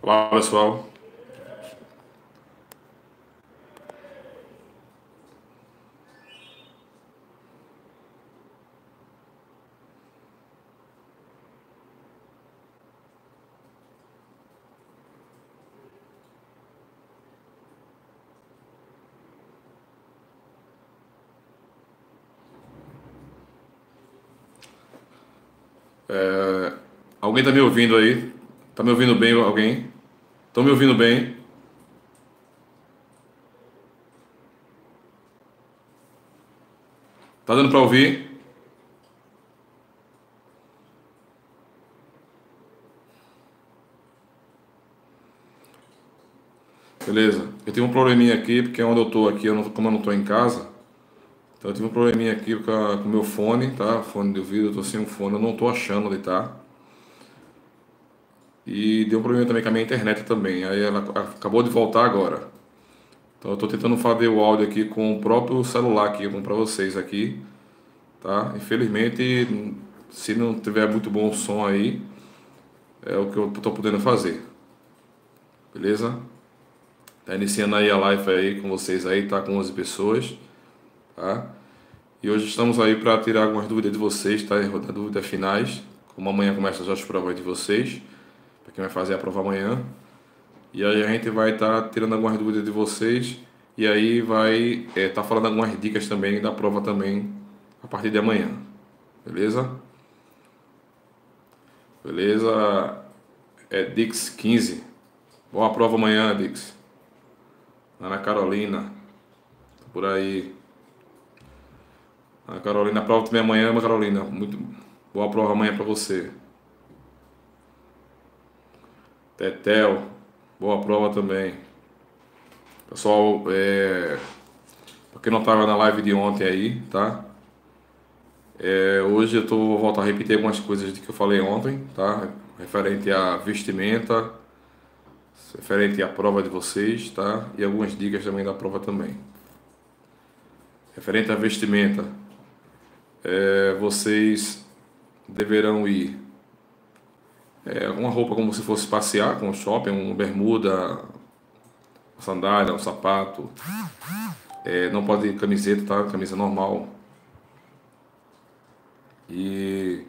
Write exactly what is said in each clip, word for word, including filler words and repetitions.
Olá, pessoal. É, alguém tá me ouvindo aí? Tá me ouvindo bem alguém? Estão me ouvindo bem? Tá dando para ouvir? Beleza. Eu tive um probleminha aqui, porque onde eu tô aqui, eu não, como eu não tô em casa, então eu tive um probleminha aqui com o meu fone, tá? Fone de ouvido, eu tô sem um fone, eu não tô achando onde tá. E deu um problema também com a minha internet também. Aí ela acabou de voltar agora. Então eu tô tentando fazer o áudio aqui com o próprio celular aqui, com para vocês aqui, tá? Infelizmente, se não tiver muito bom o som aí, é o que eu tô podendo fazer. Beleza? Tá iniciando aí a live aí com vocês aí, tá com onze pessoas, tá? E hoje estamos aí para tirar algumas dúvidas de vocês, tá? Dúvidas finais. Como amanhã começa já as provas de vocês, para quem vai fazer a prova amanhã. E aí a gente vai estar tá tirando algumas dúvidas de vocês e aí vai estar é, tá falando algumas dicas também da prova também a partir de amanhã. Beleza? Beleza? É Dix quinze. Boa prova amanhã, Dix. Ana Carolina. Por aí. Ana Carolina, a prova também amanhã, Ana Carolina. Muito boa prova amanhã para você. Tetel, boa prova também. Pessoal, é, para quem não estava na live de ontem aí, tá? É, hoje eu tô, vou voltar a repetir algumas coisas que eu falei ontem, tá? Referente à vestimenta, referente à prova de vocês, tá? E algumas dicas também da prova também. Referente à vestimenta, é, vocês deverão ir é, uma roupa como se fosse passear com o shopping, uma bermuda, uma sandália, um sapato. É, não pode ir camiseta, tá? Camisa normal. E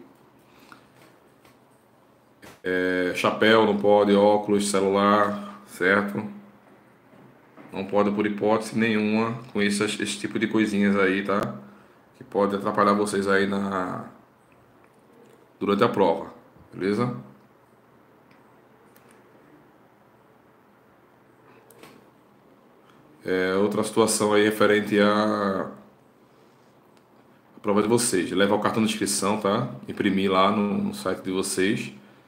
é, chapéu não pode, óculos, celular, certo? Não pode por hipótese nenhuma com esse, esse tipo de coisinhas aí, tá? Que pode atrapalhar vocês aí na durante a prova, beleza? É, outra situação aí referente à prova de vocês. Levar o cartão de inscrição, tá? Imprimir lá no, no site de vocês.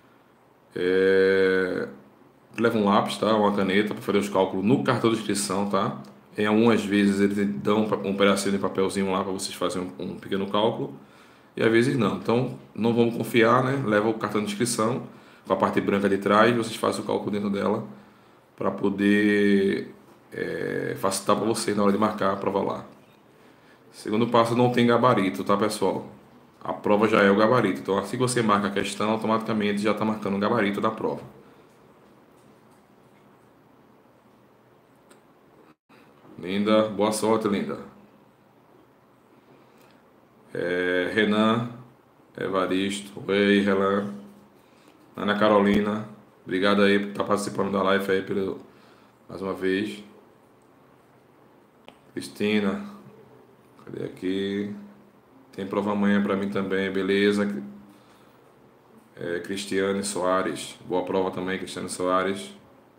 É, leva um lápis, tá? Uma caneta para fazer os cálculos no cartão de inscrição, tá? Em algumas vezes eles dão um pedacinho de papelzinho lá para vocês fazerem um, um pequeno cálculo e às vezes não. Então não vamos confiar, né? Leva o cartão de inscrição com a parte branca de trás, vocês fazem o cálculo dentro dela para poder é, facilitar para vocês na hora de marcar a prova lá. Segundo passo, não tem gabarito, tá, pessoal? A prova já é o gabarito. Então, assim que você marca a questão, automaticamente já está marcando o gabarito da prova. Linda, boa sorte, linda. É, Renan, Evaristo, oi, Renan. Ana Carolina, obrigado aí por estar participando da live aí pelo, mais uma vez. Cristina, cadê aqui? Tem prova amanhã para mim também, beleza? É, Cristiane Soares, boa prova também, Cristiane Soares.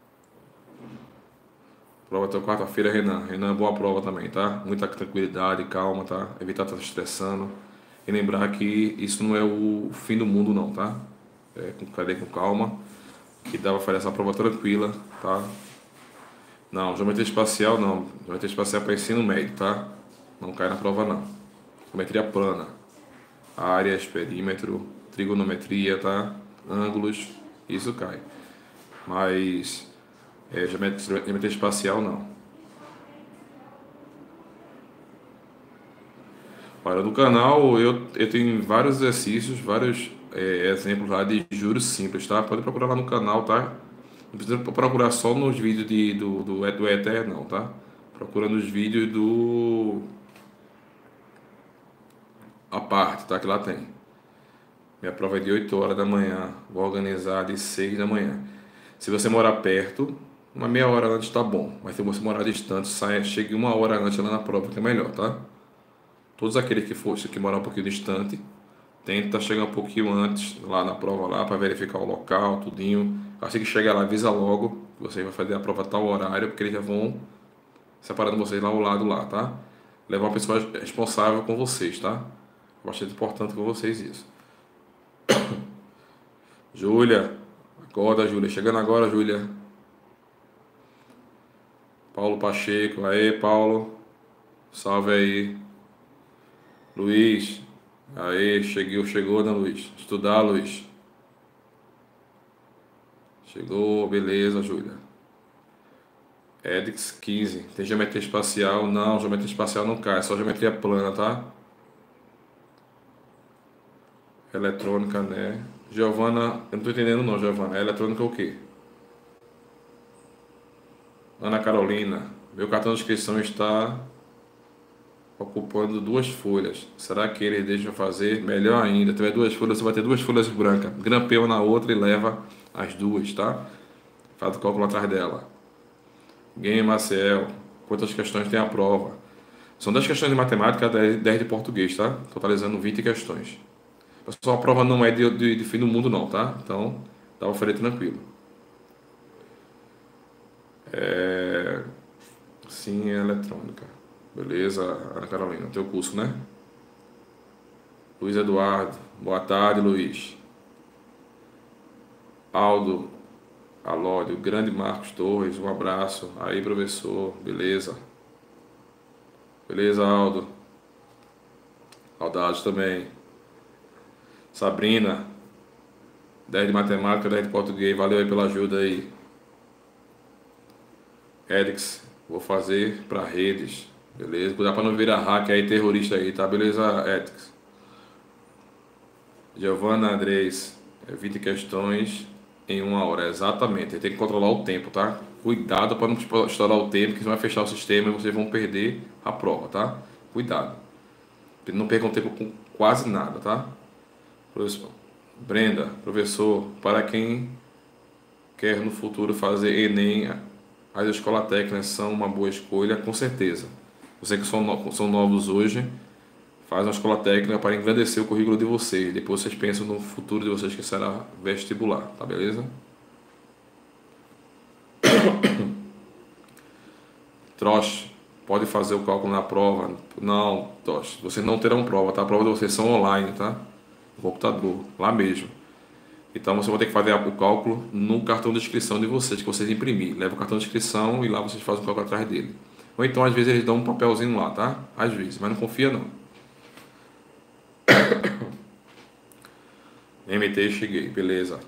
Prova até quarta-feira, Renan. Renan, boa prova também, tá? Muita tranquilidade, calma, tá? Evitar estar estressando. E lembrar que isso não é o fim do mundo, não, tá? É, com, cadê com calma. Que dá pra fazer essa prova tranquila, tá? Não, geometria espacial não. Geometria espacial é para ensino médio, tá? Não cai na prova, não. Geometria plana. Áreas, perímetro, trigonometria, tá? Ângulos, isso cai. Mas é, geometria, geometria espacial não. Olha, no canal eu, eu tenho vários exercícios, vários é, exemplos lá de juros simples, tá? Pode procurar lá no canal, tá? Não precisa procurar só nos vídeos de, do, do, do Ether, não, tá? Procura nos vídeos do... A parte, tá? Que lá tem. Minha prova é de oito horas da manhã. Vou organizar de seis da manhã. Se você morar perto, uma meia hora antes tá bom. Mas se você morar distante, saia, chegue uma hora antes lá na prova, que é melhor, tá? Todos aqueles que fossem que moram um pouquinho distante, tenta chegar um pouquinho antes lá na prova lá para verificar o local, tudinho. Assim que chegar lá, avisa logo que você vai fazer a prova a tal horário, porque eles já vão separando vocês lá ao lado lá, tá? Levar uma pessoa responsável com vocês, tá? Bastante importante com vocês isso. Júlia, acorda, Júlia. Chegando agora, Júlia. Paulo Pacheco, aê, Paulo. Salve aí. Luiz, aê, chegou, chegou, né, Luiz? Estudar, Luiz. Chegou, beleza, Júlia. Edix quinze. Tem geometria espacial? Não, geometria espacial não cai, é só geometria plana, tá? Eletrônica, né? Giovana, eu não tô entendendo não, Giovana. É eletrônica o quê? Ana Carolina, meu cartão de inscrição está ocupando duas folhas. Será que eles deixam fazer? Melhor ainda, tiver duas folhas, você vai ter duas folhas brancas. Grampeia uma na outra e leva as duas, tá? Faz o cálculo atrás dela. Game Maciel, quantas questões tem a prova? São dez questões de matemática, dez de português, tá? Totalizando vinte questões. Pessoal, a prova não é de, de, de fim do mundo não, tá? Então, dá pra fazer tranquilo. É... Sim, é eletrônica. Beleza, Ana Carolina, teu curso, né? Luiz Eduardo, boa tarde, Luiz. Aldo Alódio, grande Marcos Torres, um abraço. Aí, professor, beleza. Beleza, Aldo. Saudades também. Sabrina, dez de matemática, dez de português, valeu aí pela ajuda aí. Edix, vou fazer para redes, beleza? Cuidado para não virar hacker aí, terrorista aí, tá? Beleza, Edix? Giovana Andrés, vinte questões em uma hora, exatamente. Tem que controlar o tempo, tá? Cuidado para não estourar o tempo, que senão vai fechar o sistema e vocês vão perder a prova, tá? Cuidado. Não percam tempo com quase nada, tá? Professor. Brenda, professor, para quem quer no futuro fazer Enem, as escolas técnicas são uma boa escolha, com certeza. Vocês que são, no, são novos hoje, faz uma escola técnica para engrandecer o currículo de vocês. Depois vocês pensam no futuro de vocês que será vestibular, tá beleza? Troche, pode fazer o cálculo na prova? Não, Troche, vocês não terão prova, tá? A prova de vocês são online, tá? No computador, lá mesmo. Então você vai ter que fazer o cálculo no cartão de inscrição de vocês, que vocês imprimir. Leva o cartão de inscrição e lá vocês fazem o cálculo atrás dele. Ou então às vezes eles dão um papelzinho lá, tá? Às vezes, mas não confia não. M T, cheguei, beleza.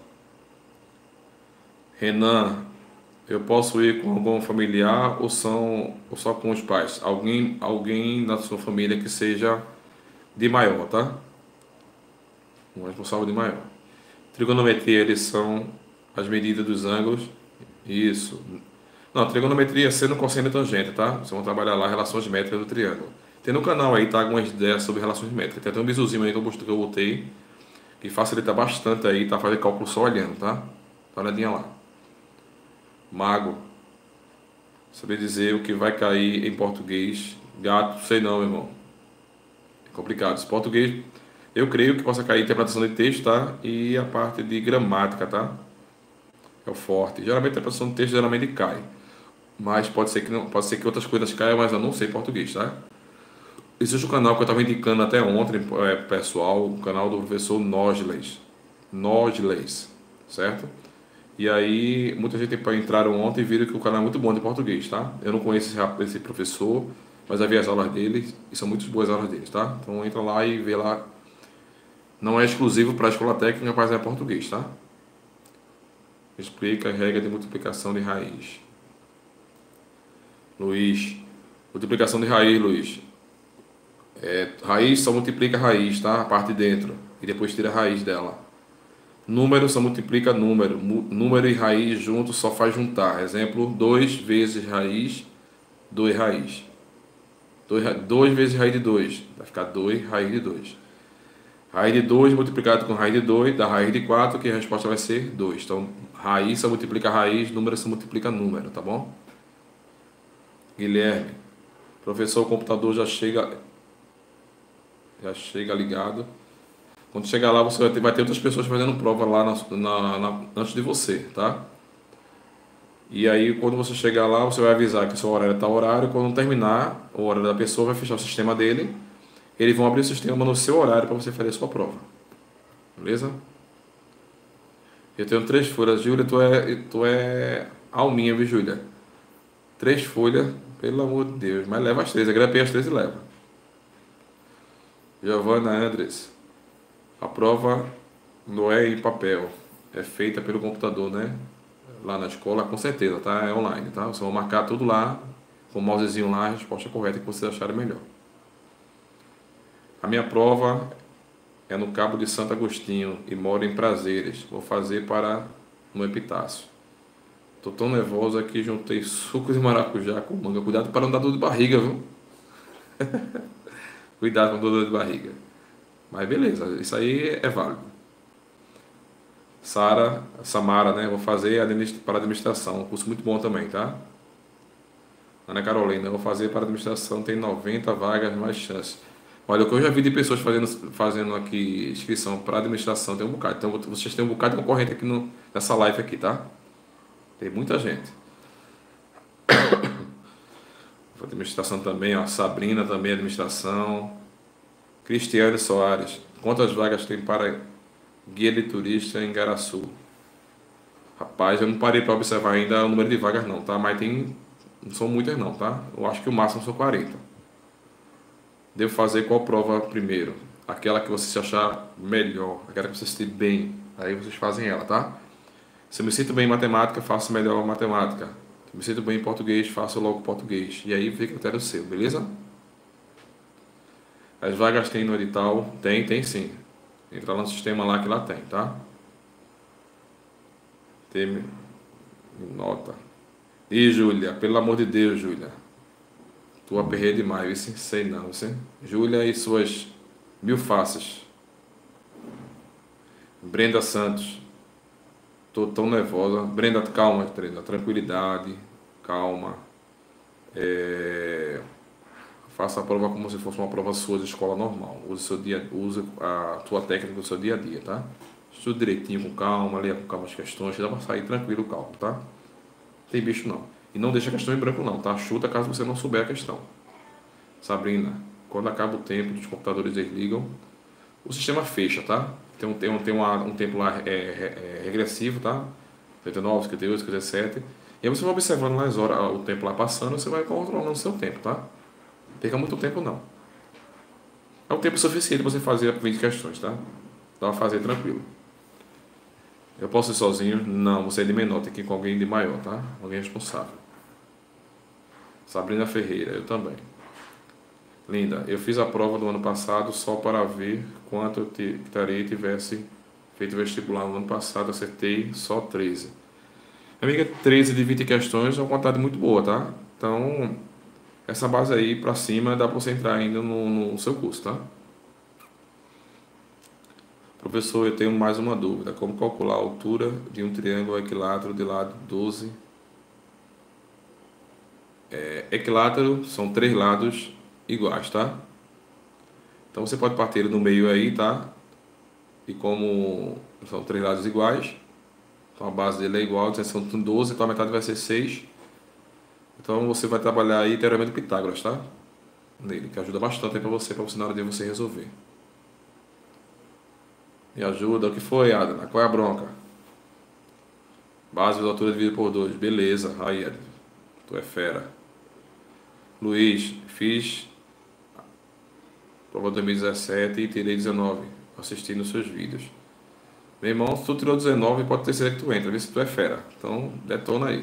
Renan, eu posso ir com algum familiar ou, são, ou só com os pais? Alguém, alguém da sua família que seja de maior, tá? Um responsável de maior. Trigonometria, eles são as medidas dos ângulos. Isso. Não, trigonometria sendo cosseno e tangente, tá? Vocês vão trabalhar lá relações métricas do triângulo. Tem no canal aí, tá? Algumas ideias sobre relações métricas. Tem até um bizuzinho aí que eu que eu botei, que facilita bastante aí, tá? Fazer cálculo só olhando, tá? Dá uma olhadinha lá. Mago. Saber dizer o que vai cair em português. Gato, sei não, meu irmão. É complicado. Esse português, eu creio que possa cair interpretação de texto, tá? E a parte de gramática, tá? É o forte. Geralmente a interpretação de texto geralmente cai. Mas pode ser que não, pode ser que outras coisas caiam, mas eu não sei português, tá? Existe um canal que eu estava indicando até ontem, é, pessoal, o canal do professor Nosles. Nosles, certo? E aí, muita gente entraram ontem e viram que o canal é muito bom de português, tá? Eu não conheço esse, esse professor, mas já vi as aulas dele e são muito boas aulas dele, tá? Então entra lá e vê lá. Não é exclusivo para a escola técnica, mas é português, tá? Explica a regra de multiplicação de raiz. Luiz. Multiplicação de raiz, Luiz. É, raiz só multiplica a raiz, tá? A parte de dentro. E depois tira a raiz dela. Número só multiplica número. Mu- Número e raiz juntos só faz juntar. Exemplo, dois vezes raiz, dois raiz. dois vezes raiz de dois. Vai ficar dois raiz de dois. Raiz de dois multiplicado com raiz de dois dá raiz de quatro, que a resposta vai ser dois. Então, raiz só multiplica raiz, número só multiplica número, tá bom? Guilherme, professor, o computador já chega, já chega ligado. Quando chegar lá, você vai ter, vai ter outras pessoas fazendo prova lá na, na- na- antes de você, tá? E aí, quando você chegar lá, você vai avisar que o seu horário está horário. Quando terminar o horário da pessoa, vai fechar o sistema dele. Eles vão abrir o sistema no seu horário para você fazer a sua prova. Beleza? Eu tenho três folhas. Júlia, tu é, tu é alminha, viu, Júlia? Três folhas, pelo amor de Deus. Mas leva as três. Agrapei as três e leva. Giovana Andres. A prova não é em papel. É feita pelo computador, né? Lá na escola, com certeza, tá? É online, tá? Você vai marcar tudo lá, com o mousezinho lá, a resposta correta que vocês acharem melhor. A minha prova é no Cabo de Santo Agostinho e moro em Prazeres. Vou fazer para no Epitácio. Tô tão nervosa que juntei suco de maracujá com manga. Cuidado para não dar dor de barriga, viu? Cuidado com dor de barriga. Mas beleza, isso aí é válido. Sara, Samara, né? Vou fazer administ- para administração. Um curso muito bom também, tá? Ana Carolina, vou fazer para administração, tem noventa vagas, mais chance. Olha, o que eu já vi de pessoas fazendo, fazendo aqui inscrição para administração, tem um bocado. Então vocês têm um bocado de concorrente aqui no, nessa live aqui, tá? Tem muita gente. Administração também, ó. Sabrina também, administração. Cristiane Soares, quantas vagas tem para guia de turista em Garaçu? Rapaz, eu não parei para observar ainda o número de vagas não, tá? Mas tem, não são muitas não, tá? Eu acho que o máximo são quarenta. Devo fazer qual prova primeiro? Aquela que você se achar melhor, aquela que você se sentir bem. Aí vocês fazem ela, tá? Se eu me sinto bem em matemática, faço melhor matemática. Se eu me sinto bem em português, faço logo português. E aí fica a critério seu, beleza? As vagas tem no edital? Tem, tem sim. Entra lá no sistema lá que lá tem, tá? Tem nota. E Júlia, pelo amor de Deus, Júlia. Tu aperrei demais, isso sei não, você. Júlia e suas mil faces. Brenda Santos. Tô tão nervosa. Brenda, calma, Brenda. Tranquilidade. Calma. É... Faça a prova como se fosse uma prova sua de escola normal. Use, seu dia, use a tua técnica do seu dia a dia, tá? Estude direitinho, com calma, leia com calma as questões, dá pra sair tranquilo o cálculo, tá? Não tem bicho não. E não deixa a questão em branco não, tá? Chuta caso você não souber a questão. Sabrina, quando acaba o tempo, os computadores desligam, o sistema fecha, tá? Tem um, tem um, tem uma, um tempo lá é, é, é, regressivo, tá? cinquenta e nove, cinquenta e oito, cinquenta e sete. E aí você vai observando lá as horas, o tempo lá passando, você vai controlando o seu tempo, tá? Não fica muito tempo não. É um tempo suficiente para você fazer vinte questões, tá? Dá pra fazer tranquilo. Eu posso ir sozinho? Não, você é de menor, tem que ir com alguém de maior, tá? Alguém responsável. Sabrina Ferreira, eu também. Linda, eu fiz a prova do ano passado só para ver quanto eu te, estaria tivesse feito vestibular no ano passado, acertei só treze. Amiga, treze de vinte questões é uma quantidade muito boa, tá? Então, essa base aí para cima dá para você entrar ainda no, no seu curso, tá? Professor, eu tenho mais uma dúvida. Como calcular a altura de um triângulo equilátero de lado doze? É, equilátero são três lados iguais, tá? Então você pode partir ele no meio aí, tá? E como são três lados iguais, então a base dele é igual, são doze, então a metade vai ser seis. Então você vai trabalhar aí teorema de Pitágoras, tá? Nele, que ajuda bastante aí para você, para você na hora de você resolver. Me ajuda. O que foi, Adna? Qual é a bronca? Base de altura dividido por dois. Beleza. Aí, Adna. Tu é fera. Luiz, fiz prova dois mil e dezessete e tirei dezenove. Assistindo os seus vídeos. Meu irmão, se tu tirou dezenove, pode ter certeza que tu entra. Vê se tu é fera. Então, detona aí.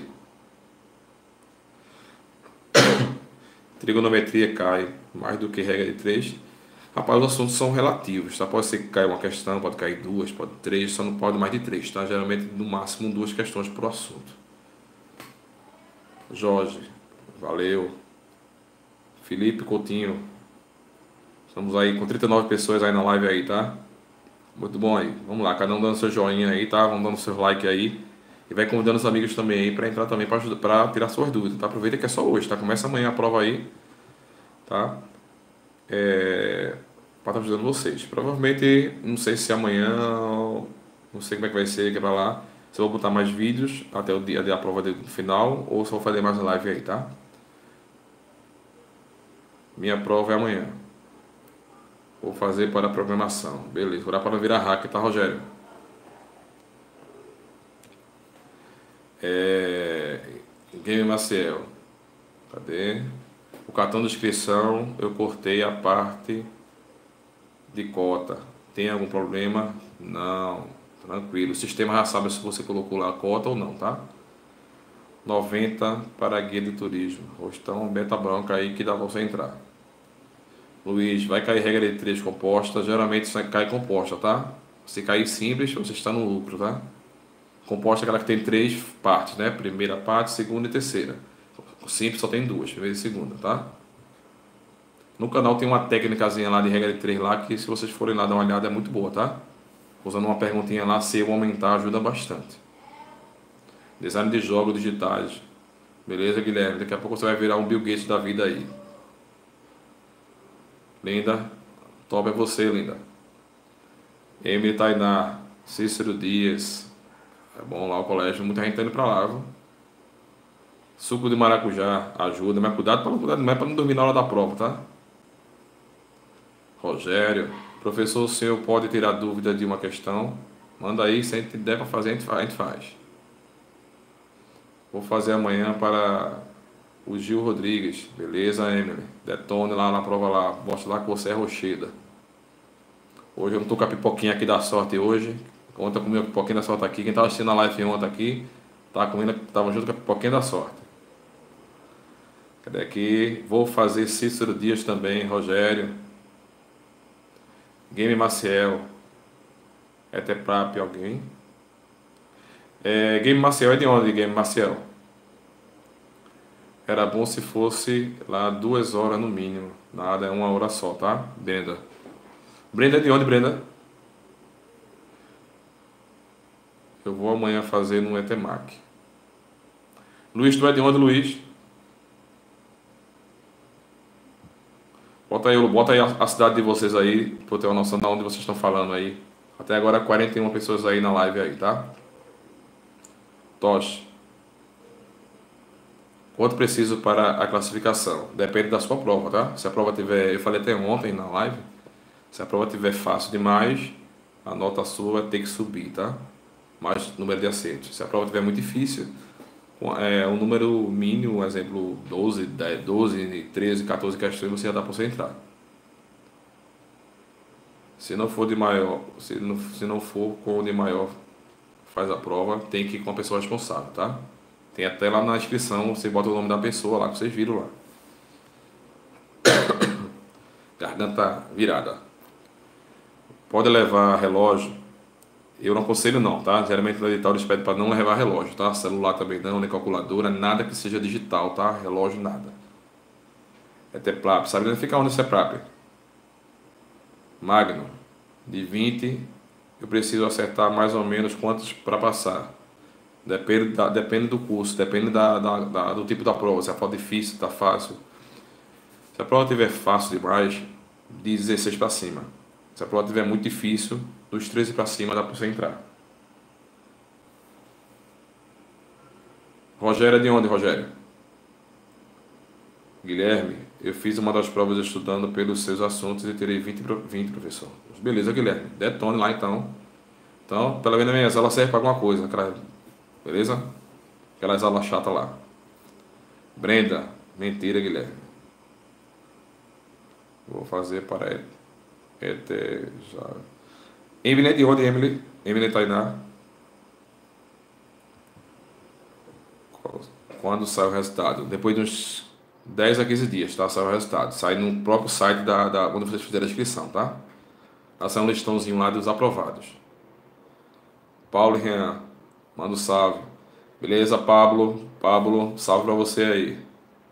Trigonometria cai mais do que regra de três. Rapaz, os assuntos são relativos, tá? Pode ser que caia uma questão, pode cair duas, pode três, só não pode mais de três, tá? Geralmente, no máximo, duas questões por assunto. Jorge, valeu. Felipe Coutinho, estamos aí com trinta e nove pessoas aí na live aí, tá? Muito bom aí. Vamos lá, cada um dando seu joinha aí, tá? Vamos dando seu like aí. E vai convidando os amigos também aí para entrar também para tirar suas dúvidas, tá? Aproveita que é só hoje, tá? Começa amanhã a prova aí, tá? É... Para estar ajudando vocês. Provavelmente, não sei se amanhã, não sei como é que vai ser, que é pra lá. Se eu vou botar mais vídeos até o dia da prova do final ou se eu vou fazer mais live aí, tá? Minha prova é amanhã. Vou fazer para a programação. Beleza, vou dar para não virar hacker, tá, Rogério? É... Game Maciel. Cadê? O cartão de inscrição, eu cortei a parte de cota. Tem algum problema? Não. Tranquilo. O sistema já sabe se você colocou lá a cota ou não, tá? noventa para guia de turismo. Rostão, beta branca aí que dá pra você entrar. Luiz, vai cair regra de três composta. Geralmente isso cai composta, tá? Se cair simples, você está no lucro, tá? Composta é aquela que tem três partes, né? Primeira parte, segunda e terceira. O simples só tem duas, primeira e segunda, tá? No canal tem uma técnicazinha lá de regra de três lá que se vocês forem lá dar uma olhada é muito boa, tá? Usando uma perguntinha lá, se eu aumentar ajuda bastante. Design de jogos digitais. Beleza, Guilherme? Daqui a pouco você vai virar um Bill Gates da vida aí. Linda. Top é você, linda. Emily Tainá. Cícero Dias. É bom lá o colégio. Muita gente tá indo pra lá, viu? Suco de maracujá. Ajuda. Mas cuidado para não, cuidado, não é para não dormir na hora da prova, tá? Rogério. Professor, o senhor pode tirar dúvida de uma questão? Manda aí. Se a gente der para fazer, a gente faz. A gente faz. Vou fazer amanhã para o Gil Rodrigues. Beleza, Emily? Detone lá na prova lá. Mostra lá que você é rocheda. Hoje eu não tô com a pipoquinha aqui da sorte hoje. Ontem eu comi a pipoquinha da sorte aqui. Quem tava assistindo a live ontem aqui, tava comendo, tava junto com a pipoquinha da sorte. Cadê aqui? Vou fazer Cícero Dias também, Rogério. Game Maciel. É Teprap alguém? É, Game Maciel é de onde, Game Maciel? Era bom se fosse lá duas horas no mínimo. Nada, é uma hora só, tá? Brenda. Brenda é de onde, Brenda? Eu vou amanhã fazer no Etemac. Luiz, tu é de onde, Luiz? Bota aí, bota aí a, a cidade de vocês aí, pra eu ter uma noção de onde vocês estão falando aí. Até agora quarenta e uma pessoas aí na live aí, tá? Tosh. Quanto preciso para a classificação? Depende da sua prova, tá? Se a prova tiver, eu falei até ontem na live, se a prova tiver fácil demais, a nota sua vai ter que subir, tá? Mais número de acertos. Se a prova tiver muito difícil, é, o número mínimo, exemplo, doze, dez, doze, treze, quatorze questões, você já dá para você entrar. Se não for de maior, se não, se não for com o de maior, faz a prova, tem que ir com a pessoa responsável, tá? Tem até lá na inscrição, você bota o nome da pessoa lá, que vocês viram lá. Garganta virada. Pode levar relógio? Eu não aconselho não, tá? Geralmente no edital eles pedem para não levar relógio, tá? Celular também não, nem calculadora, nada que seja digital, tá? Relógio, nada. É Teprap. Sabe onde fica onde é Teprap? Magno. De vinte, eu preciso acertar mais ou menos quantos para passar. Depende, da, depende do curso, depende da, da, da, do tipo da prova. Se a prova é difícil, está fácil. Se a prova estiver fácil demais, de dezesseis para cima. Se a prova estiver muito difícil, dos treze para cima dá para você entrar. Rogério é de onde, Rogério? Guilherme, eu fiz uma das provas estudando pelos seus assuntos e terei vinte, vinte professor. Beleza, Guilherme. Detone lá então. Então, pelo menos a minha aula serve para alguma coisa. Aquela, beleza? Aquelas aulas chatas lá. Brenda, mentira, Guilherme. Vou fazer para Ete já. Emily é de onde, Emily? Emily Tainá. Quando sai o resultado? Depois de uns dez a quinze dias, tá? Sai o resultado. Sai no próprio site da, da quando vocês fizerem a inscrição, tá? Vai sair um listãozinho lá dos aprovados. Paulo e Rian, manda um salve. Beleza, Pablo? Pablo, salve pra você aí.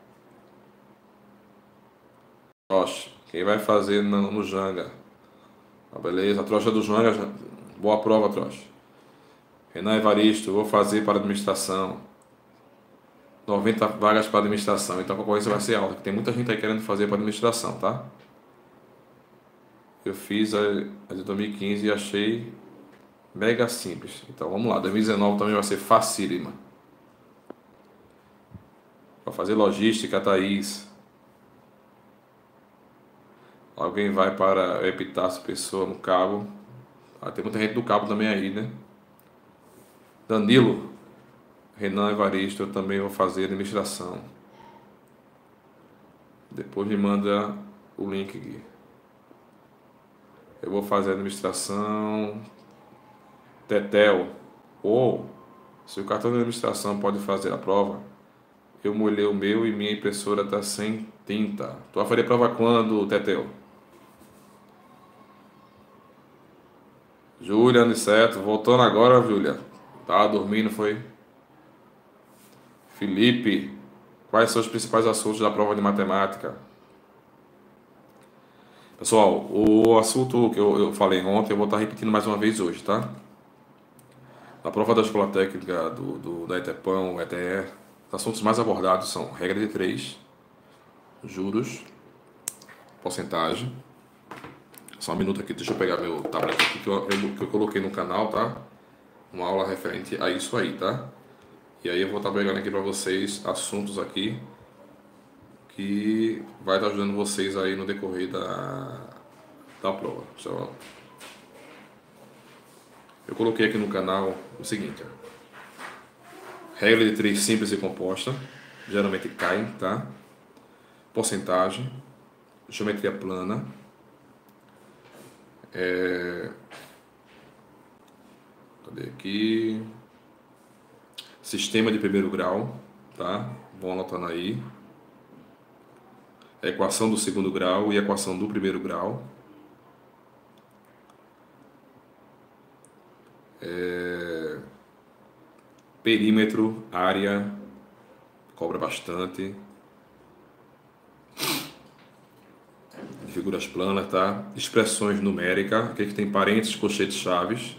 Trocha, quem vai fazer no, no Janga? Ah, beleza, a trocha do Janga, já- boa prova, trocha. Renan Evaristo, eu vou fazer para administração. noventa vagas para administração, então a concorrência vai ser alta, porque tem muita gente aí querendo fazer para administração, tá? Eu fiz a, a de dois mil e quinze e achei mega simples. Então vamos lá, dois mil e dezenove também vai ser facílima. Para fazer logística, Thaís. Alguém vai para Epitácio Pessoa no Cabo. Ah, tem muita gente do Cabo também aí, né? Danilo, Renan Evaristo, eu também vou fazer administração. Depois me manda o link aqui. Eu vou fazer administração. Tetel. Ou, se o cartão de administração pode fazer a prova, eu molhei o meu e minha impressora está sem tinta. Tu vai fazer a prova quando, Tetel? Júlia, Aniceto, voltando agora, Júlia. Tá dormindo, foi? Felipe, quais são os principais assuntos da prova de matemática? Pessoal, o assunto que eu, eu falei ontem, eu vou estar repetindo mais uma vez hoje, tá? Na prova da Escola Técnica do, do, da ETEPAM, E T E, os assuntos mais abordados são regra de três, juros, porcentagem. Só um minuto aqui, deixa eu pegar meu tablet aqui que eu, eu, que eu coloquei no canal, tá? Uma aula referente a isso aí, tá? E aí eu vou estar pegando aqui para vocês assuntos aqui que vai estar ajudando vocês aí no decorrer da, da prova. Pessoal, eu coloquei aqui no canal o seguinte, ó. Regra de três simples e composta, geralmente cai, tá? Porcentagem, geometria plana, é... cadê aqui? Sistema de primeiro grau, tá? Vão anotando aí. A equação do segundo grau e a equação do primeiro grau. É... Perímetro, área, cobra bastante. Figuras planas, tá? Expressões numéricas, aqui que tem parênteses, colchetes, chaves.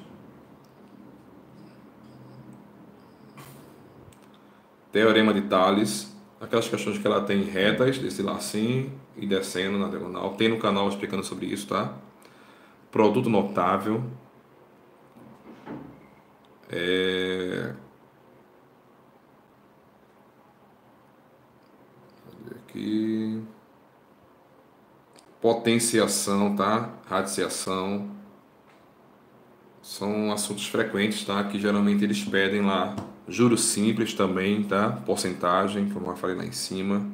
Teorema de Tales, aquelas questões que ela tem retas, desse lá assim, e descendo na diagonal. Tem no canal explicando sobre isso, tá? Produto notável. É... aqui... Potenciação, tá? Radiciação. São assuntos frequentes, tá? Que geralmente eles pedem lá. Juros simples também, tá? Porcentagem, como eu falei lá em cima.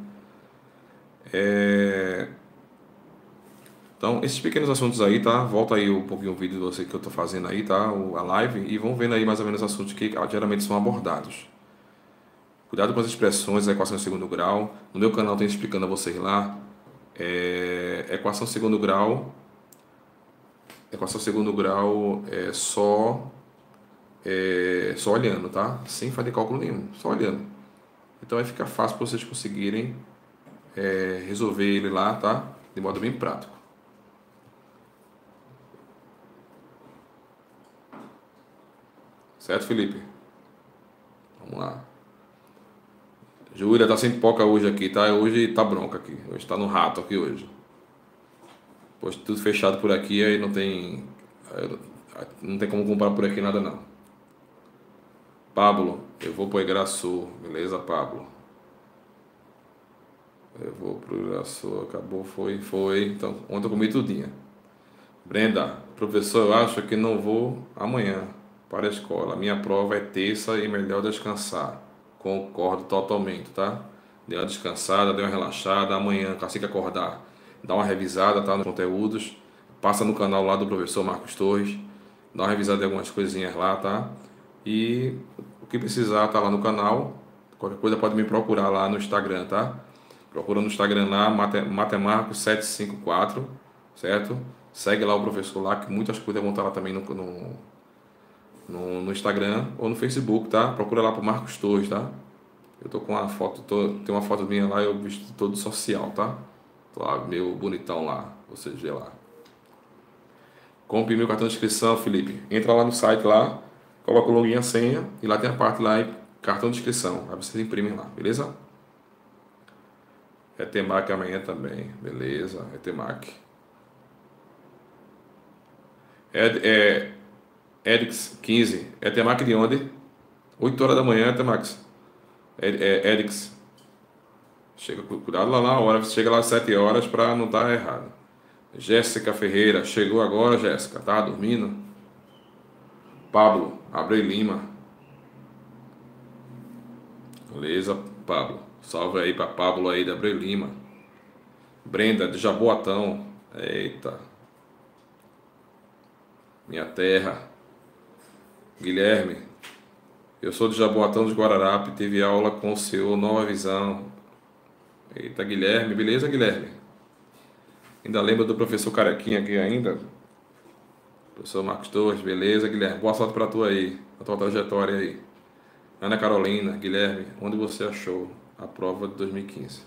É... Então, esses pequenos assuntos aí, tá? Volta aí um pouquinho o vídeo de você que eu tô fazendo aí, tá? A live. E vão vendo aí mais ou menos os assuntos que geralmente são abordados. Cuidado com as expressões da equação de segundo grau. No meu canal tem explicando a vocês lá. É... Equação de segundo grau... Equação de segundo grau é só... É, só olhando, tá? Sem fazer cálculo nenhum, só olhando. Então vai ficar fácil para vocês conseguirem é, resolver ele lá, tá? De modo bem prático. Certo, Felipe? Vamos lá. Júlia tá sem pipoca hoje aqui, tá? Hoje tá bronca aqui. Hoje tá no rato aqui hoje. Pois tudo fechado por aqui, aí não tem... Não tem como comprar por aqui nada não. Pablo, eu vou pro Igraçu, beleza, Pablo? Eu vou pro Igraçu, acabou, foi, foi. Então, ontem eu comi tudinho. Brenda, professor, eu acho que não vou amanhã para a escola. Minha prova é terça e melhor descansar. Concordo totalmente, tá? Dê uma descansada, dê uma relaxada. Amanhã, assim que acordar, dá uma revisada, tá? Nos conteúdos. Passa no canal lá do professor Marcos Torres. Dá uma revisada em algumas coisinhas lá, tá? E o que precisar tá lá no canal. Qualquer coisa pode me procurar lá no Instagram, tá? Procura no Instagram lá, Mate- Matemarcos sete cinco quatro, certo? Segue lá o professor lá, que muitas coisas vão estar lá também no, no, no, no Instagram ou no Facebook, tá? Procura lá pro Marcos Torres, tá? Eu tô com uma foto, tô, tem uma foto minha lá, eu visto todo social, tá? Tô lá, meu bonitão lá, vocês vê lá. Compre meu cartão de inscrição, Felipe. Entra lá no site lá, coloca o login e a senha, e lá tem a parte lá, cartão de inscrição. Aí vocês imprimem lá, beleza? É Temac amanhã também, beleza? É Temac. É, é Edix quinze, é Temac de onde? oito horas da manhã, é Temax. É, é Edix. Chega, cuidado lá na hora, você chega lá às sete horas para não estar errado. Jéssica Ferreira, chegou agora, Jéssica, tá dormindo? Pablo, Abreu Lima, beleza, Pablo. Salve aí para Pablo aí da Abreu Lima. Brenda, de Jaboatão, eita, minha terra. Guilherme, eu sou de Jaboatão dos Guararapes, tive aula com o senhor Nova Visão. Eita, Guilherme, beleza, Guilherme? Ainda lembra do professor Carequinha aqui ainda? Professor Marcos Torres, beleza, Guilherme? Boa sorte pra tu aí, a tua trajetória aí. Ana Carolina, Guilherme, onde você achou a prova de dois mil e quinze?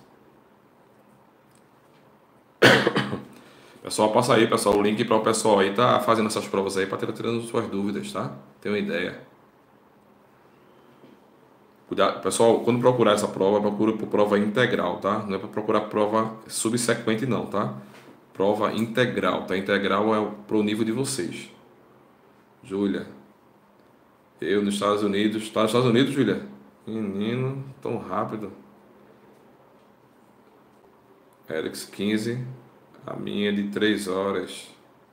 Pessoal, passa aí, pessoal, o link para o pessoal aí tá fazendo essas provas aí, para ter tirando suas dúvidas, tá? Tem uma ideia. Cuidado, pessoal, quando procurar essa prova, procura por prova integral, tá? Não é para procurar prova subsequente não, tá? Prova integral, tá? Integral é pro nível de vocês. Júlia, eu nos Estados Unidos, tá nos Estados Unidos, Júlia? Menino, tão rápido. Erix quinze, a minha é de três horas.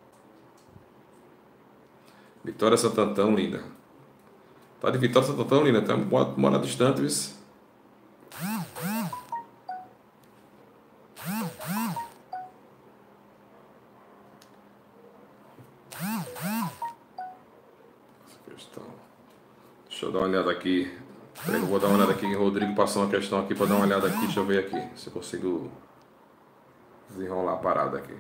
Vitória Santantão, linda. Tá de Vitória Santantão, linda, tá mora distante, viu? Questão. Deixa eu dar uma olhada aqui. Eu vou dar uma olhada aqui. O Rodrigo passou uma questão aqui para dar uma olhada aqui. Deixa eu ver aqui se eu consigo desenrolar a parada aqui.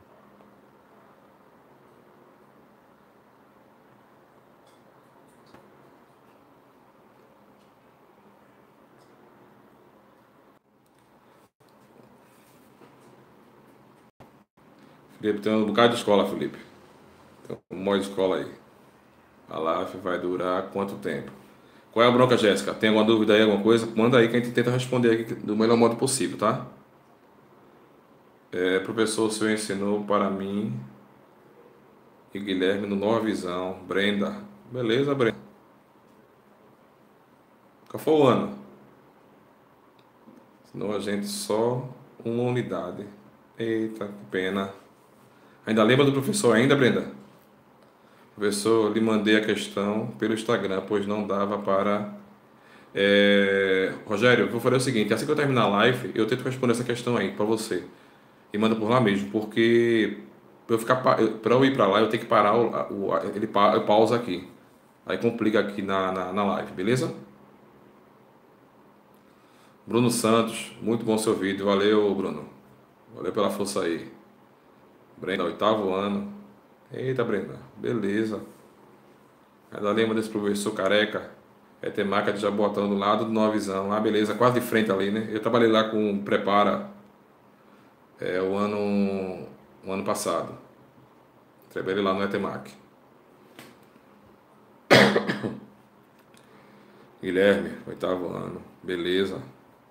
Felipe, tem um bocado de escola, Felipe. Tem um monte de escola aí. A live vai durar quanto tempo? Qual é a bronca, Jéssica? Tem alguma dúvida aí, alguma coisa? Manda aí que a gente tenta responder aqui do melhor modo possível, tá? É, professor, o senhor ensinou para mim e Guilherme no Nova Visão. Brenda. Beleza, Brenda. Qual foi o ano? Senão a gente só uma unidade. Eita, que pena. Ainda lembra do professor ainda, Brenda? Professor, lhe mandei a questão pelo Instagram, pois não dava para... É... Rogério, eu vou fazer o seguinte, assim que eu terminar a live, eu tento responder essa questão aí para você. E manda por lá mesmo, porque para eu ficar para eu ir para lá, eu tenho que parar o, o ele pa, eu pausa aqui. Aí complica aqui na, na, na live, beleza? Bruno Santos, muito bom seu vídeo. Valeu, Bruno. Valeu pela força aí. Brenda, oitavo ano. Eita, Brenda, beleza. Ainda lembra desse professor careca? É ter marca de Jaboatão do lado do Nova Visão. Ah, beleza, quase de frente ali, né? Eu trabalhei lá com Prepara é, o ano, o ano passado. Trabalhei lá no Etemac. Guilherme, oitavo ano. Beleza.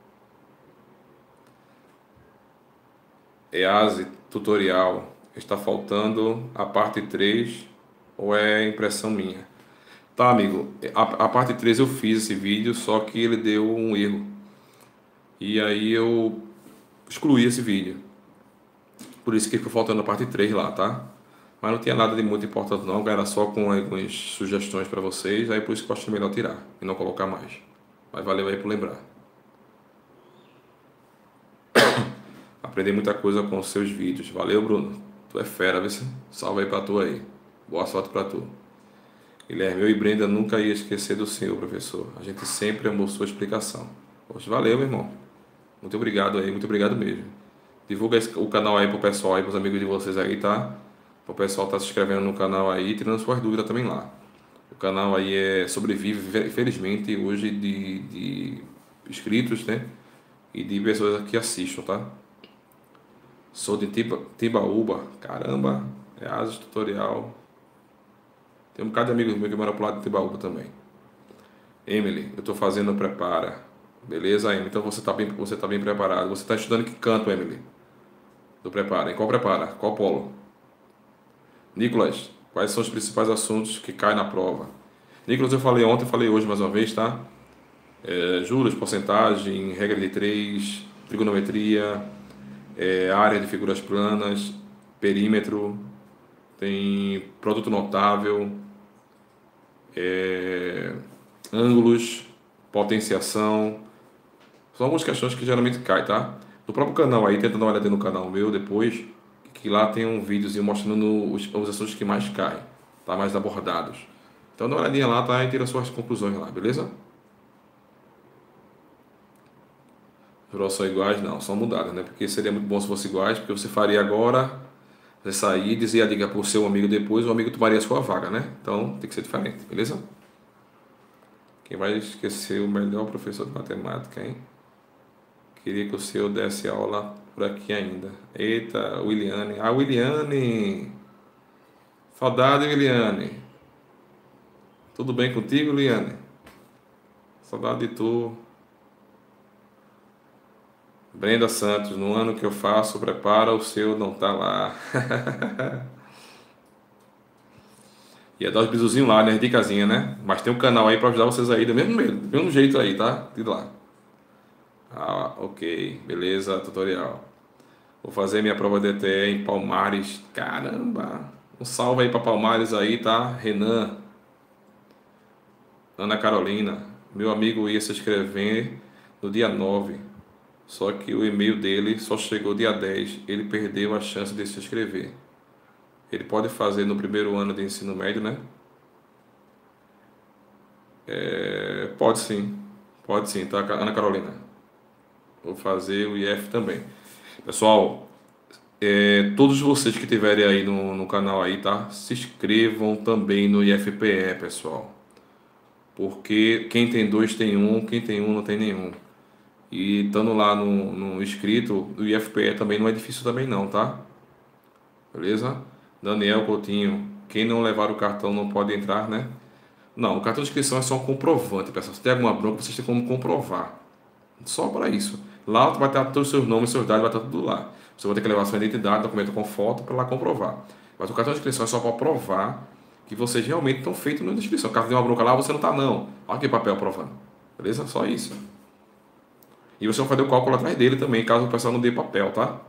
EASE, tutorial. Está faltando a parte três ou é impressão minha? Tá, amigo. A, a parte três eu fiz esse vídeo, só que ele deu um erro. E aí eu excluí esse vídeo. Por isso que ficou faltando a parte três lá, tá? Mas não tinha nada de muito importante não, era só com algumas sugestões para vocês, aí por isso que eu achei melhor tirar e não colocar mais. Mas valeu aí por lembrar. Aprendi muita coisa com os seus vídeos. Valeu, Bruno. Tu é fera, viu? Salve aí pra tu aí. Boa sorte pra tu. Guilherme, eu e Brenda nunca ia esquecer do senhor, professor. A gente sempre amou sua explicação. Poxa, valeu, meu irmão. Muito obrigado aí, muito obrigado mesmo. Divulga esse- o canal aí pro pessoal aí, pros amigos de vocês aí, tá? O pessoal tá se inscrevendo no canal aí, tirando suas dúvidas também lá. O canal aí é sobrevive, felizmente, hoje de, de inscritos, né? E de pessoas que assistam, tá? Sou de Tiba, Tibaúba, caramba, é Asus Tutorial. Tem um bocado de amigos meus que moram pro lado de Tibaúba também. Emily, eu tô fazendo prepara. Beleza, Emily? Então você tá bem, você tá bem preparado. Você tá estudando que canto, Emily? Do prepara. Em qual prepara? Qual polo? Nicolas, quais são os principais assuntos que caem na prova? Nicolas, eu falei ontem, falei hoje mais uma vez, tá? É, juros, porcentagem, regra de três, trigonometria, é, área de figuras planas, perímetro, tem produto notável, é, ângulos, potenciação. São algumas questões que geralmente caem, tá? No próprio canal aí, tenta dar uma olhada no canal meu depois, que lá tem um videozinho mostrando os, os assuntos que mais caem, tá? Mais abordados. Então dá uma olhadinha lá, tá? E tira suas conclusões lá, beleza? Juros são iguais? Não, são mudadas, né? Porque seria muito bom se fossem iguais, porque você faria agora, você sair, dizia a dica pro seu amigo depois, o amigo tomaria a sua vaga, né? Então tem que ser diferente, beleza? Quem vai esquecer o melhor professor de matemática, hein? Queria que o seu desse aula por aqui ainda. Eita, Williane. Ah, Williane! Saudade, Williane. Tudo bem contigo, Williane? Saudade de tu. Brenda Santos, no ano que eu faço, prepara o seu, não tá lá. Ia dar os bisuzinhos lá, né? Dicasinha, né? Mas tem um canal aí pra ajudar vocês aí, do mesmo, meio- do mesmo jeito aí, tá? De lá. Ah, ok. Beleza, tutorial. Vou fazer minha prova de E T E em Palmares. Caramba! Um salve aí pra Palmares aí, tá? Renan, Ana Carolina. Meu amigo ia se inscrever no dia nove. Só que o e-mail dele só chegou dia dez. Ele perdeu a chance de se inscrever. Ele pode fazer no primeiro ano de ensino médio, né? É, pode sim. Pode sim, tá, Ana Carolina? Vou fazer o I F também. Pessoal, é, todos vocês que tiverem aí no, no canal aí, tá? Se inscrevam também no I F P E, pessoal. Porque quem tem dois tem um, quem tem um não tem nenhum. E estando lá no, no inscrito, o I F P E também não é difícil também não, tá? Beleza? Daniel Coutinho, quem não levar o cartão não pode entrar, né? Não, o cartão de inscrição é só um comprovante, pessoal. Se tem alguma bronca, vocês têm como comprovar. Só para isso. Lá vai ter todos os seus nomes, seus dados, vai estar tudo lá. Você vai ter que levar sua identidade, documento com foto para lá comprovar. Mas o cartão de inscrição é só para provar que vocês realmente estão feitos na inscrição. Caso tenha uma bronca lá, você não está não. Olha aqui o papel provando. Beleza? Só isso. E você vai fazer o cálculo atrás dele também, caso o pessoal não dê papel, tá?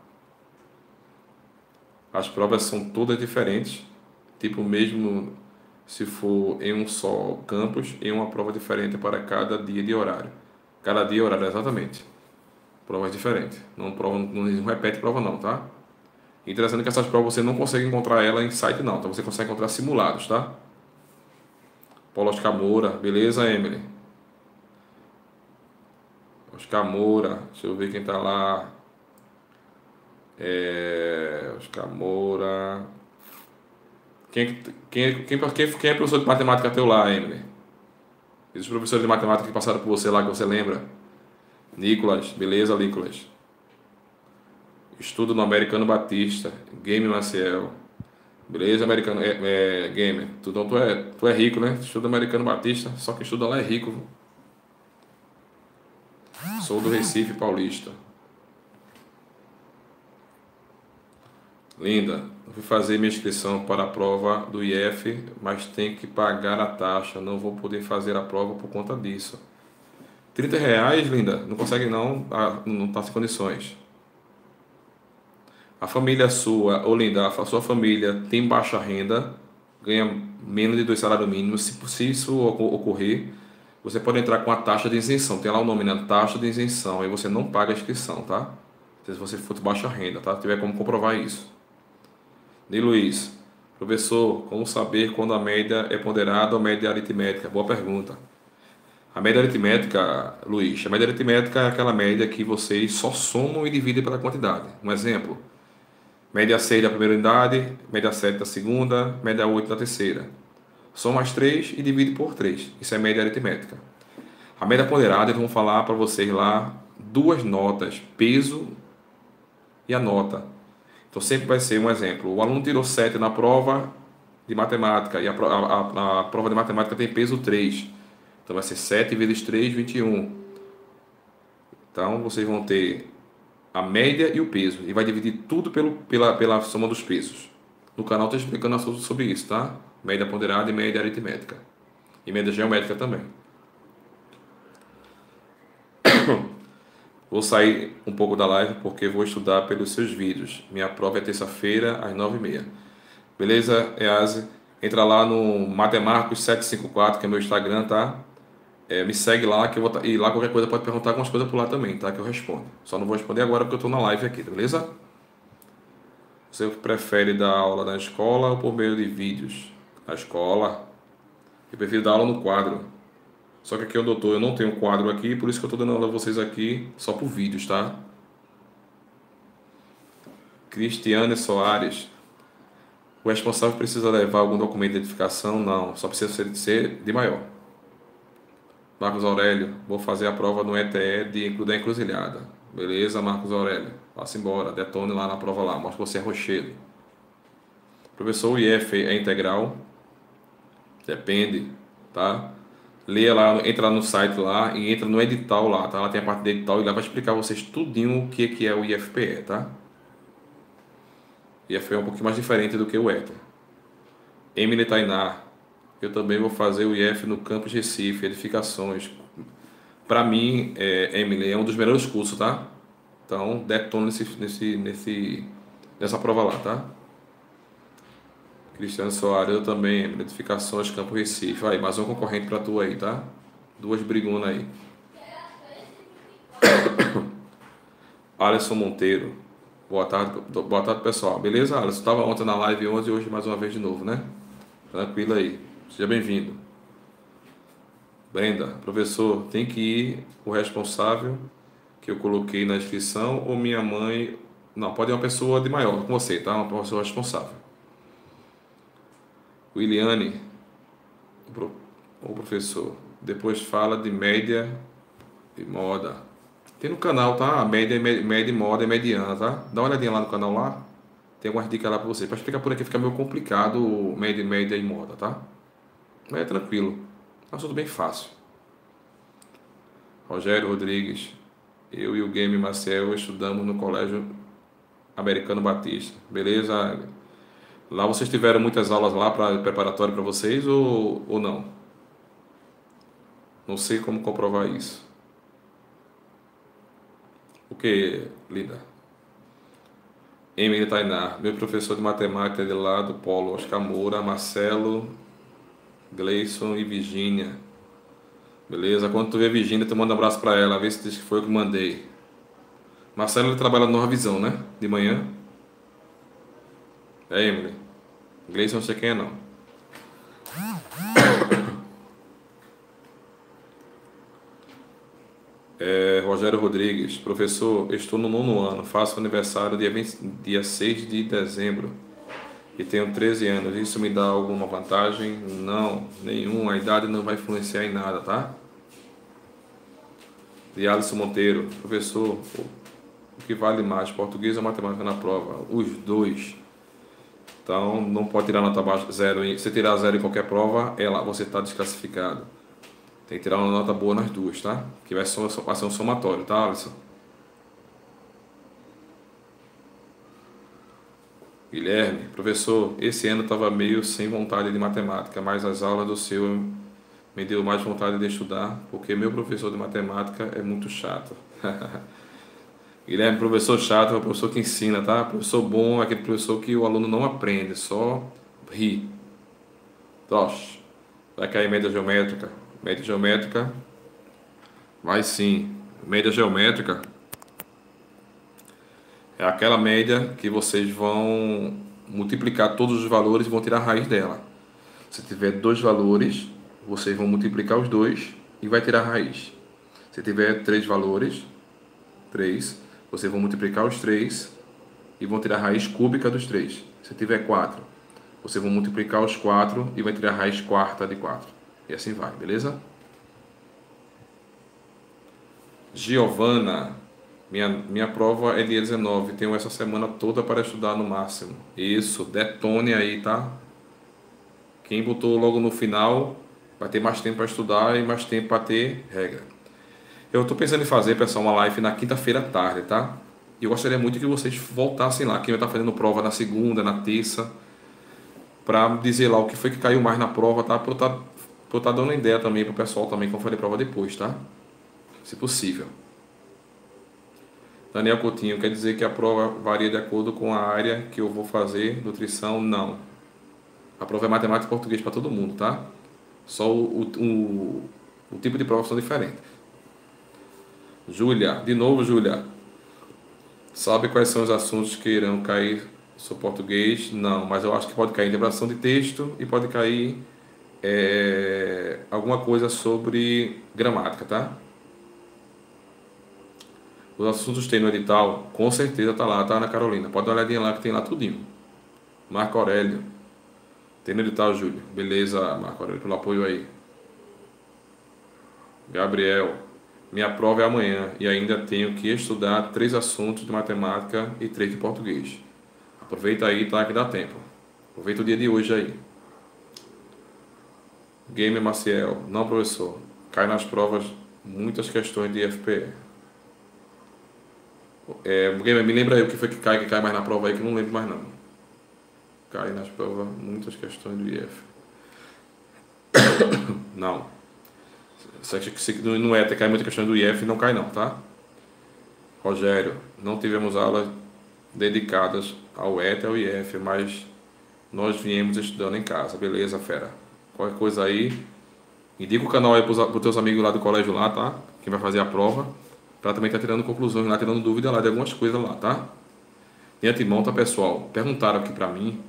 As provas são todas diferentes. Tipo, mesmo se for em um só campus, em uma prova diferente para cada dia de horário. Cada dia horário, exatamente. Provas diferentes. Não, prova, não, não repete prova não, tá? Interessante que essas provas você não consegue encontrar ela em site não, então você consegue encontrar simulados, tá? Paulo Oscar Moura, beleza, Emily? Oscar Moura, deixa eu ver quem tá lá. É, Oscar Moura. Quem, quem, quem, quem, quem é professor de matemática teu lá, Emily? Esses professores de matemática que passaram por você lá, que você lembra? Nicolas, beleza, Nicolas? Estudo no Americano Batista, Game Maciel. Beleza, Americano, é, é Gamer. Tu, então, tu, é, tu é rico, né? Estuda Americano Batista, só que estuda lá é rico. Sou do Recife Paulista. Linda, eu fui fazer minha inscrição para a prova do I F, mas tenho que pagar a taxa. Não vou poder fazer a prova por conta disso. trinta reais, linda? Não consegue não, ah, não está sem condições. A família sua, ou linda, a sua família tem baixa renda, ganha menos de dois salários mínimos. Se, se isso ocorrer, você pode entrar com a taxa de isenção. Tem lá o nome, né? Taxa de isenção. Aí você não paga a inscrição, tá? Se você for de baixa renda, tá? Se tiver como comprovar isso. Ney Luiz, professor, como saber quando a média é ponderada ou média aritmética? Boa pergunta. A média aritmética, Luiz, a média aritmética é aquela média que vocês só somam e dividem pela quantidade. Um exemplo, média seis da primeira unidade, média sete da segunda, média oito da terceira. Soma as três e divide por três. Isso é média aritmética. A média ponderada, eles vão falar para vocês lá duas notas, peso e a nota. Então sempre vai ser um exemplo. O aluno tirou sete na prova de matemática e a, a, a, a prova de matemática tem peso três. Então vai ser sete vezes três, vinte e um. Então vocês vão ter a média e o peso. E vai dividir tudo pelo, pela, pela soma dos pesos. No canal estou explicando assunto sobre isso, tá? Média ponderada e média aritmética. E média geométrica também. Vou sair um pouco da live porque vou estudar pelos seus vídeos. Minha prova é terça-feira às nove e meia. Beleza, Ease? Entra lá no Matemarcos sete cinco quatro, que é meu Instagram, tá? É, me segue lá, que eu vou tá, e lá qualquer coisa pode perguntar algumas coisas por lá também, tá? Que eu respondo. Só não vou responder agora porque eu estou na live aqui, beleza? Você prefere dar aula na escola ou por meio de vídeos? Na escola. Eu prefiro dar aula no quadro. Só que aqui onde eu estou, eu não tenho quadro aqui, por isso que eu estou dando aula a vocês aqui só por vídeos, tá? Cristiane Soares. O responsável precisa levar algum documento de identificação? Não, só precisa ser, ser de maior. Marcos Aurélio, vou fazer a prova no E T E de, da encruzilhada. Beleza, Marcos Aurélio? Vá-se embora, detone lá na prova lá, mostra que você é rochedo. Professor, o I F é integral? Depende, tá? Leia lá, entra no site lá e entra no edital lá, tá? Lá tem a parte de edital e lá vai explicar a vocês tudinho o que, que é o I F P E, tá? I F P E é um pouquinho mais diferente do que o E T E. Emily Tainá, eu também vou fazer o I F no campus Recife, edificações. Para mim, é, Emily, é um dos melhores cursos, tá? Então, detona nesse, nesse, nesse, nessa prova lá, tá? Cristiano Soares, eu também, Emily, edificações, campus Recife. Aí, mais um concorrente para tu aí, tá? Duas brigunas aí. Alisson Monteiro, boa tarde, boa tarde, pessoal. Beleza, Alisson? Estava ontem na live onze e hoje mais uma vez de novo, né? Tranquilo aí. Seja bem-vindo. Brenda, professor, tem que ir o responsável que eu coloquei na inscrição ou minha mãe... Não, pode ir uma pessoa de maior com você, tá? Uma pessoa responsável. Williane, o professor, depois fala de média e moda. Tem no canal, tá? A média, média e moda e mediana, tá? Dá uma olhadinha lá no canal lá. Tem algumas dicas lá para você. Para explicar por aqui fica meio complicado média, média e moda, tá? Mas é tranquilo. É um assunto bem fácil. Rogério Rodrigues. Eu e o Game Marcel estudamos no Colégio Americano Batista. Beleza? Lá vocês tiveram muitas aulas lá para preparatório para vocês ou, ou não? Não sei como comprovar isso. O que, linda? Emily Tainá, meu professor de matemática de lá do Polo, Oscar Moura, Marcelo, Gleison e Virgínia. Beleza? Quando tu vê a Virgínia, tu manda um abraço para ela, vê se diz que foi eu que mandei. Marcelo, ele trabalha no Nova Visão, né? De manhã. É, Emily. Gleison não sei quem é, não. É, Rogério Rodrigues, professor, estou no nono ano, faço aniversário dia, vinte, dia seis de dezembro e tenho treze anos. Isso me dá alguma vantagem? Não, nenhum. A idade não vai influenciar em nada, tá? De Alisson Monteiro, professor, o que vale mais, português ou matemática na prova? Os dois. Então, não pode tirar nota baixa, zero. Se tirar zero em qualquer prova, é lá, você está desclassificado. Tem que tirar uma nota boa nas duas, tá? Que vai ser um somatório, tá, Alisson? Guilherme, professor, esse ano estava meio sem vontade de matemática, mas as aulas do seu me deu mais vontade de estudar, porque meu professor de matemática é muito chato. Guilherme, professor chato é o professor que ensina, tá? Professor bom é aquele professor que o aluno não aprende, só ri. Tosh, vai cair média geométrica. Média geométrica, vai sim. Média geométrica é aquela média que vocês vão multiplicar todos os valores e vão tirar a raiz dela. Se tiver dois valores, vocês vão multiplicar os dois e vai tirar a raiz. Se tiver três valores, três, vocês vão multiplicar os três e vão tirar a raiz cúbica dos três. Se tiver quatro, vocês vão multiplicar os quatro e vai tirar a raiz quarta de quatro. E assim vai, beleza? Giovana, minha, minha prova é dia dezenove, tenho essa semana toda para estudar no máximo. Isso, detone aí, tá? Quem botou logo no final vai ter mais tempo para estudar e mais tempo para ter regra. Eu estou pensando em fazer, pessoal, uma live na quinta-feira à tarde, tá? E eu gostaria muito que vocês voltassem lá, quem vai estar fazendo prova na segunda, na terça, para dizer lá o que foi que caiu mais na prova, tá? Para eu estar tá, tá dando ideia também para o pessoal também conferir a prova depois, tá? Se possível. Daniel Coutinho, quer dizer que a prova varia de acordo com a área que eu vou fazer, nutrição? Não. A prova é matemática e português para todo mundo, tá? Só o, o, o, o tipo de prova são diferentes. Júlia, de novo, Júlia. Sabe quais são os assuntos que irão cair sobre português? Não, mas eu acho que pode cair interpretação de texto e pode cair é, alguma coisa sobre gramática, tá? Os assuntos tem no edital, com certeza tá lá, tá, Ana Carolina? Pode dar uma olhadinha lá que tem lá tudinho. Marco Aurélio. Tem no edital, Júlio. Beleza, Marco Aurélio, pelo apoio aí. Gabriel. Minha prova é amanhã e ainda tenho que estudar três assuntos de matemática e três de português. Aproveita aí, tá, que dá tempo. Aproveita o dia de hoje aí. Gamer Maciel. Não, professor. Cai nas provas muitas questões de F P E. É, me lembra aí o que foi que cai, que cai mais na prova aí, que eu não lembro mais não. Cai nas provas muitas questões do I F. Não. Se não é, cai muita questão do I F, não cai não, tá? Rogério, não tivemos aulas dedicadas ao E T E e ao I F, mas nós viemos estudando em casa. Beleza, fera. Qualquer coisa aí, indica o canal aí para os teus amigos lá do colégio lá, tá? Quem vai fazer a prova. Para também estar tá tirando conclusões lá, tirando dúvida lá de algumas coisas lá, tá? De antemão, tá, pessoal? Perguntaram aqui para mim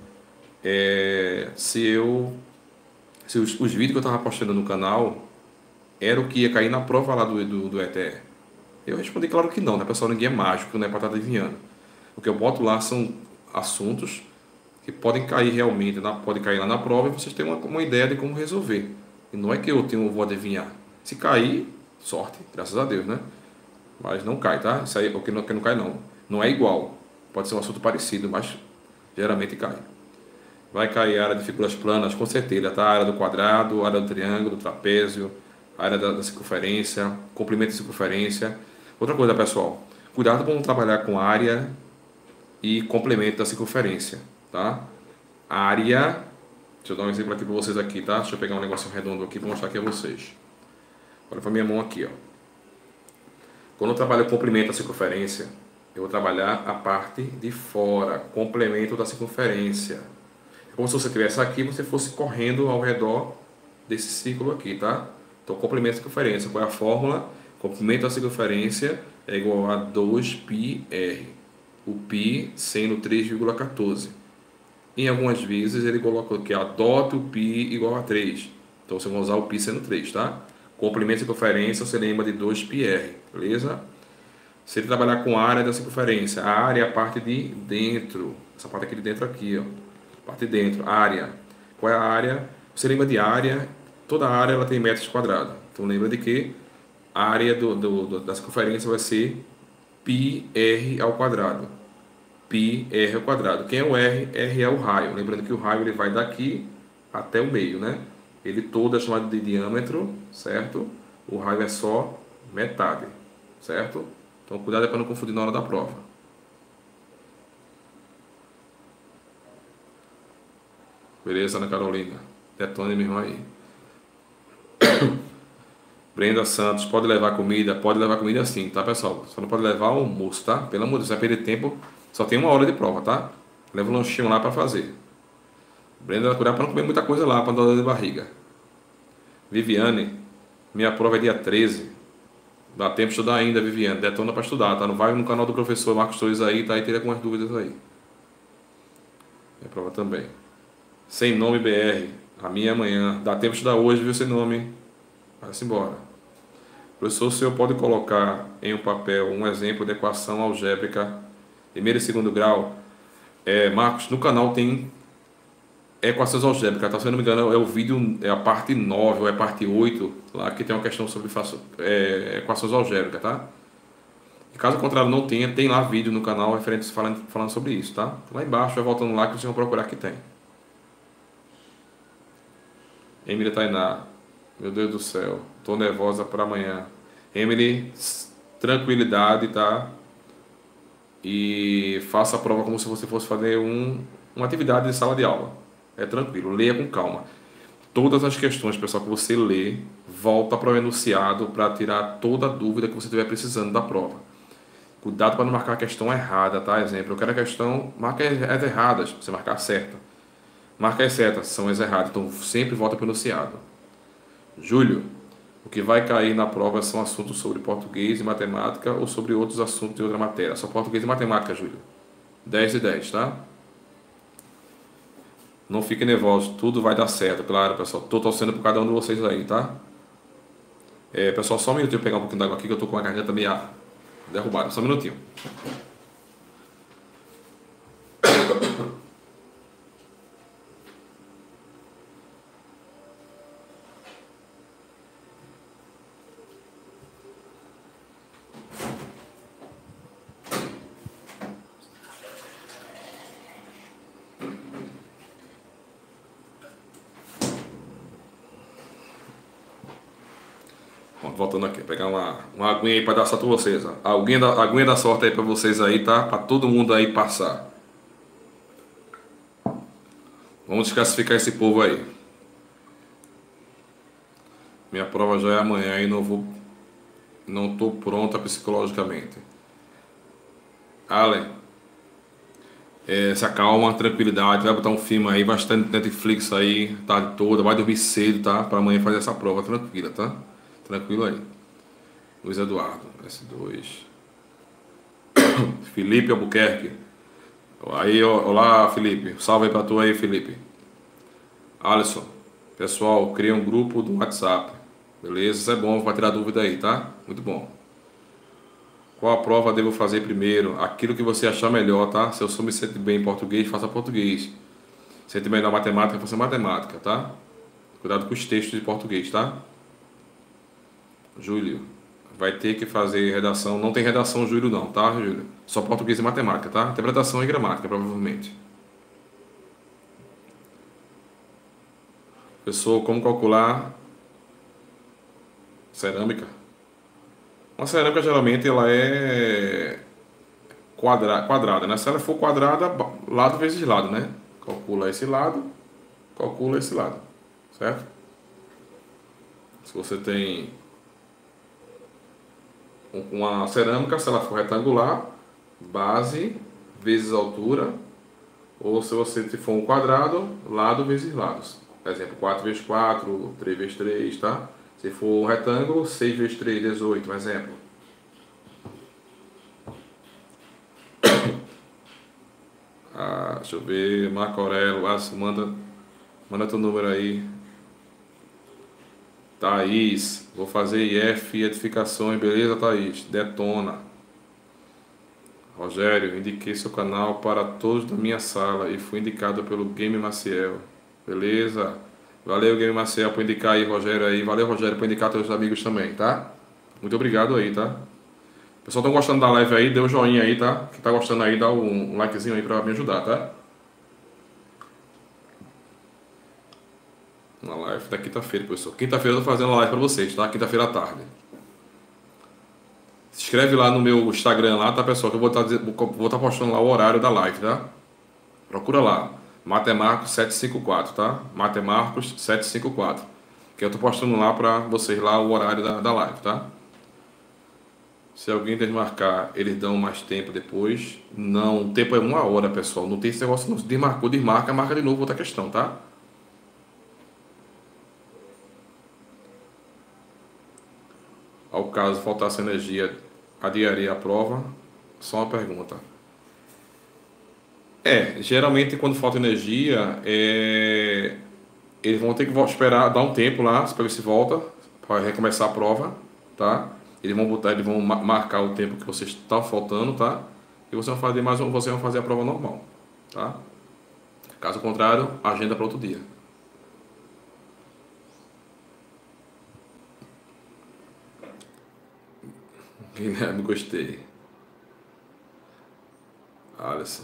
é, se eu... Se os, os vídeos que eu tava postando no canal era o que ia cair na prova lá do, do, do E T E. Eu respondi claro que não, né, pessoal? Ninguém é mágico, não é para estar adivinhando. O que eu boto lá são assuntos que podem cair realmente, na, podem cair lá na prova e vocês têm uma, uma ideia de como resolver. E não é que eu tenho, vou adivinhar. Se cair, sorte, graças a Deus, né? Mas não cai, tá? Isso aí, o que não, que não cai não. Não é igual. Pode ser um assunto parecido, mas geralmente cai. Vai cair a área de figuras planas, com certeza, tá? A área do quadrado, a área do triângulo, do trapézio, a área da, da circunferência, comprimento de circunferência. Outra coisa, pessoal, cuidado para não trabalhar com área e complemento da circunferência, tá? Área, deixa eu dar um exemplo aqui para vocês aqui, tá? Deixa eu pegar um negócio redondo aqui para mostrar aqui a vocês. Olha para minha mão aqui, ó. Quando eu trabalho o complemento da circunferência, eu vou trabalhar a parte de fora, complemento da circunferência. É como se você estivesse aqui e você fosse correndo ao redor desse círculo aqui, tá? Então, complemento da circunferência. Qual é a fórmula? Complemento da circunferência é igual a dois πr. O π sendo três vírgula quatorze. Em algumas vezes ele coloca aqui, adote o π igual a três. Então, você vai usar o π sendo três, tá? Complemento de circunferência, você lembra de dois πr, beleza? Se ele trabalhar com a área da circunferência, a área é a parte de dentro, essa parte aqui de dentro aqui, ó, parte de dentro, área. Qual é a área? Você lembra de área? Toda área ela tem metros quadrados. Então lembra de que a área do, do, do, da circunferência vai ser πr ao quadrado. πr ao quadrado. Quem é o r? R é o raio. Lembrando que o raio ele vai daqui até o meio, né? Ele todo é chamado de diâmetro, certo? O raio é só metade, certo? Então cuidado para não confundir na hora da prova. Beleza, Ana Carolina? Detone mesmo aí. Brenda Santos, pode levar comida? Pode levar comida sim, tá, pessoal? Só não pode levar almoço, tá? Pelo amor de Deus, vai perder tempo. Só tem uma hora de prova, tá? Leva um lanchinho lá para fazer. Brenda, cuidado para não comer muita coisa lá, para não dar dor de barriga. Viviane, minha prova é dia treze. Dá tempo de estudar ainda, Viviane. Detona para estudar, tá? Não vai no canal do professor Marcos Torres aí, tá? E teria algumas dúvidas aí. Minha prova também. Sem nome B R. A minha é amanhã. Dá tempo de estudar hoje, viu? Sem nome. Vai-se embora. Professor, o senhor pode colocar em um papel um exemplo de equação algébrica primeiro e segundo grau? É, Marcos, no canal tem equações algébricas, tá? Se eu não me engano, é o vídeo, é a parte nove ou é a parte oito, lá que tem uma questão sobre faço- é, equações algébricas, tá? E caso contrário não tenha, tem lá vídeo no canal referente falando, falando sobre isso, tá? Lá embaixo, vai voltando lá que vocês vão procurar que tem. Emily Tainá, meu Deus do céu, tô nervosa para amanhã. Emily, s- tranquilidade, tá? E faça a prova como se você fosse fazer um, uma atividade de sala de aula. É tranquilo, leia com calma. Todas as questões, pessoal, que você lê, volta para o enunciado para tirar toda a dúvida que você estiver precisando da prova. Cuidado para não marcar a questão errada, tá? Exemplo, eu quero a questão, marca as erradas, você marcar a certa. Marca as certas, são as erradas, então sempre volta para o enunciado. Júlio, o que vai cair na prova são assuntos sobre português e matemática ou sobre outros assuntos de outra matéria. Só português e matemática, Júlio. dez e dez, tá? Não fiquem nervosos, tudo vai dar certo, claro, pessoal. Tô torcendo por cada um de vocês aí, tá? É, pessoal, só um minutinho eu pegar um pouquinho d'água aqui que eu tô com a garganta meio derrubada. Só um minutinho. Bom, voltando aqui, pegar uma, uma aguinha aí pra dar sorte pra vocês. Ó. A aguinha da, a aguinha da sorte aí pra vocês aí, tá? Pra todo mundo aí passar. Vamos desclassificar esse povo aí. Minha prova já é amanhã e não vou. Não tô pronta psicologicamente. Allen, é, se acalma, tranquilidade, vai botar um filme aí, bastante Netflix aí, tarde toda, vai dormir cedo, tá? Pra amanhã fazer essa prova tranquila, tá? Tranquilo aí. Luiz Eduardo, S dois. Felipe Albuquerque. Aí, ó, olá, Felipe. Salve aí pra tu aí, Felipe. Alisson, pessoal, cria um grupo do WhatsApp. Beleza? Isso é bom, vai tirar dúvida aí, tá? Muito bom. Qual a prova devo fazer primeiro? Aquilo que você achar melhor, tá? Se eu sou me sente bem em português, faça português. Sente bem na matemática, faça matemática, tá? Cuidado com os textos de português, tá? Júlio, vai ter que fazer redação. Não tem redação, Júlio, não, tá, Júlio? Só português e matemática, tá? Interpretação e gramática, provavelmente. Pessoal, como calcular cerâmica? Uma cerâmica geralmente ela é quadra, quadrada, né? Se ela for quadrada, lado vezes lado, né? Calcula esse lado, calcula esse lado, certo? Se você tem uma cerâmica, se ela for retangular, base vezes altura, ou se você for um quadrado, lado vezes lados. Por exemplo, quatro vezes quatro, três vezes três, tá? Se for um retângulo, seis vezes três, dezoito, um exemplo. Ah, deixa eu ver, Marco Aurélio, ah, manda, manda teu número aí. Thaís, vou fazer I F edificações, beleza, Thaís? Detona. Rogério, indiquei seu canal para todos da minha sala e fui indicado pelo Game Maciel. Beleza? Valeu, Game Maciel, por indicar aí, Rogério aí. Valeu, Rogério, por indicar teus amigos também, tá? Muito obrigado aí, tá? Pessoal, estão gostando da live aí? Dê um joinha aí, tá? Quem tá gostando aí, dá um, um likezinho aí pra me ajudar, tá? Uma live da quinta-feira, pessoal. Quinta-feira eu tô fazendo uma live pra vocês, tá? Quinta-feira à tarde. Se inscreve lá no meu Instagram lá, tá, pessoal? Que eu vou estar vou estar postando lá o horário da live, tá? Procura lá. Matemarcos setecentos e cinquenta e quatro, tá? Matemarcos setecentos e cinquenta e quatro. Que eu tô postando lá pra vocês lá o horário da, da live, tá? Se alguém desmarcar, eles dão mais tempo depois. Não, o tempo é uma hora, pessoal. Não tem esse negócio não. Se desmarcou, desmarca, marca de novo outra questão, tá? Ao caso faltasse energia, adiaria a prova? Só uma pergunta. É, geralmente quando falta energia, é, eles vão ter que vo- esperar, dar um tempo lá, para ver se volta, para recomeçar a prova, tá? Eles vão botar, eles vão marcar o tempo que você está faltando, tá? E você vai fazer mais um, você vai fazer a prova normal, tá? Caso contrário, agenda para outro dia. Guilherme, gostei. Alisson.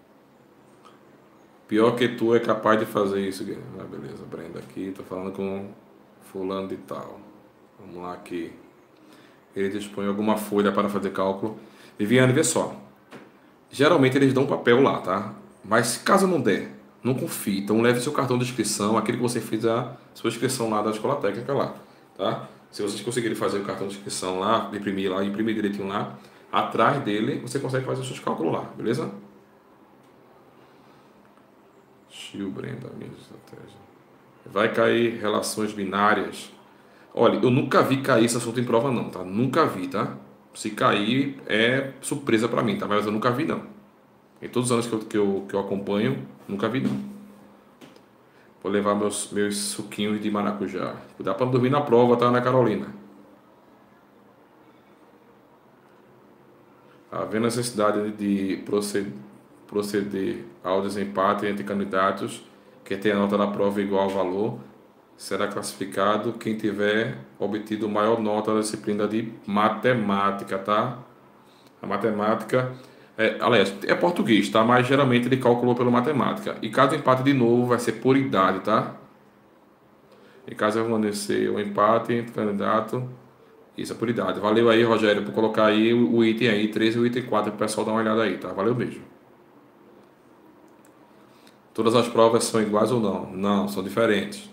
Pior que tu é capaz de fazer isso, Guilherme. Ah, beleza, Brenda aqui, tô falando com fulano de tal. Vamos lá aqui. Ele dispõe alguma folha para fazer cálculo. Viviane, vê só. Geralmente eles dão um papel lá, tá? Mas caso não der, não confie. Então leve seu cartão de inscrição, aquele que você fez a sua inscrição lá da escola técnica lá, tá? Se vocês conseguirem fazer o cartão de inscrição lá, imprimir lá, imprimir direitinho lá, atrás dele você consegue fazer os seus cálculos lá, beleza? Tio Brenda, minha estratégia. Vai cair relações binárias. Olha, eu nunca vi cair esse assunto em prova não, tá? Nunca vi, tá? Se cair é surpresa pra mim, tá? Mas eu nunca vi não. Em todos os anos que eu, que eu, que eu acompanho, nunca vi não. Vou levar meus, meus suquinhos de maracujá. Cuidado pra não dormir na prova, tá, Ana Carolina? Havendo necessidade de proceder, proceder ao desempate entre candidatos que tem a nota da prova igual ao valor, será classificado quem tiver obtido maior nota da disciplina de matemática, tá? A matemática, é, aliás, é português, tá? Mas geralmente ele calculou pela matemática. E caso empate de novo, vai ser por idade, tá? Em caso permanecer o empate entre candidato, isso é por idade. Valeu aí, Rogério, por colocar aí o, o item aí, três e o item quatro, para o pessoal dar uma olhada aí, tá? Valeu mesmo. Todas as provas são iguais ou não? Não, são diferentes.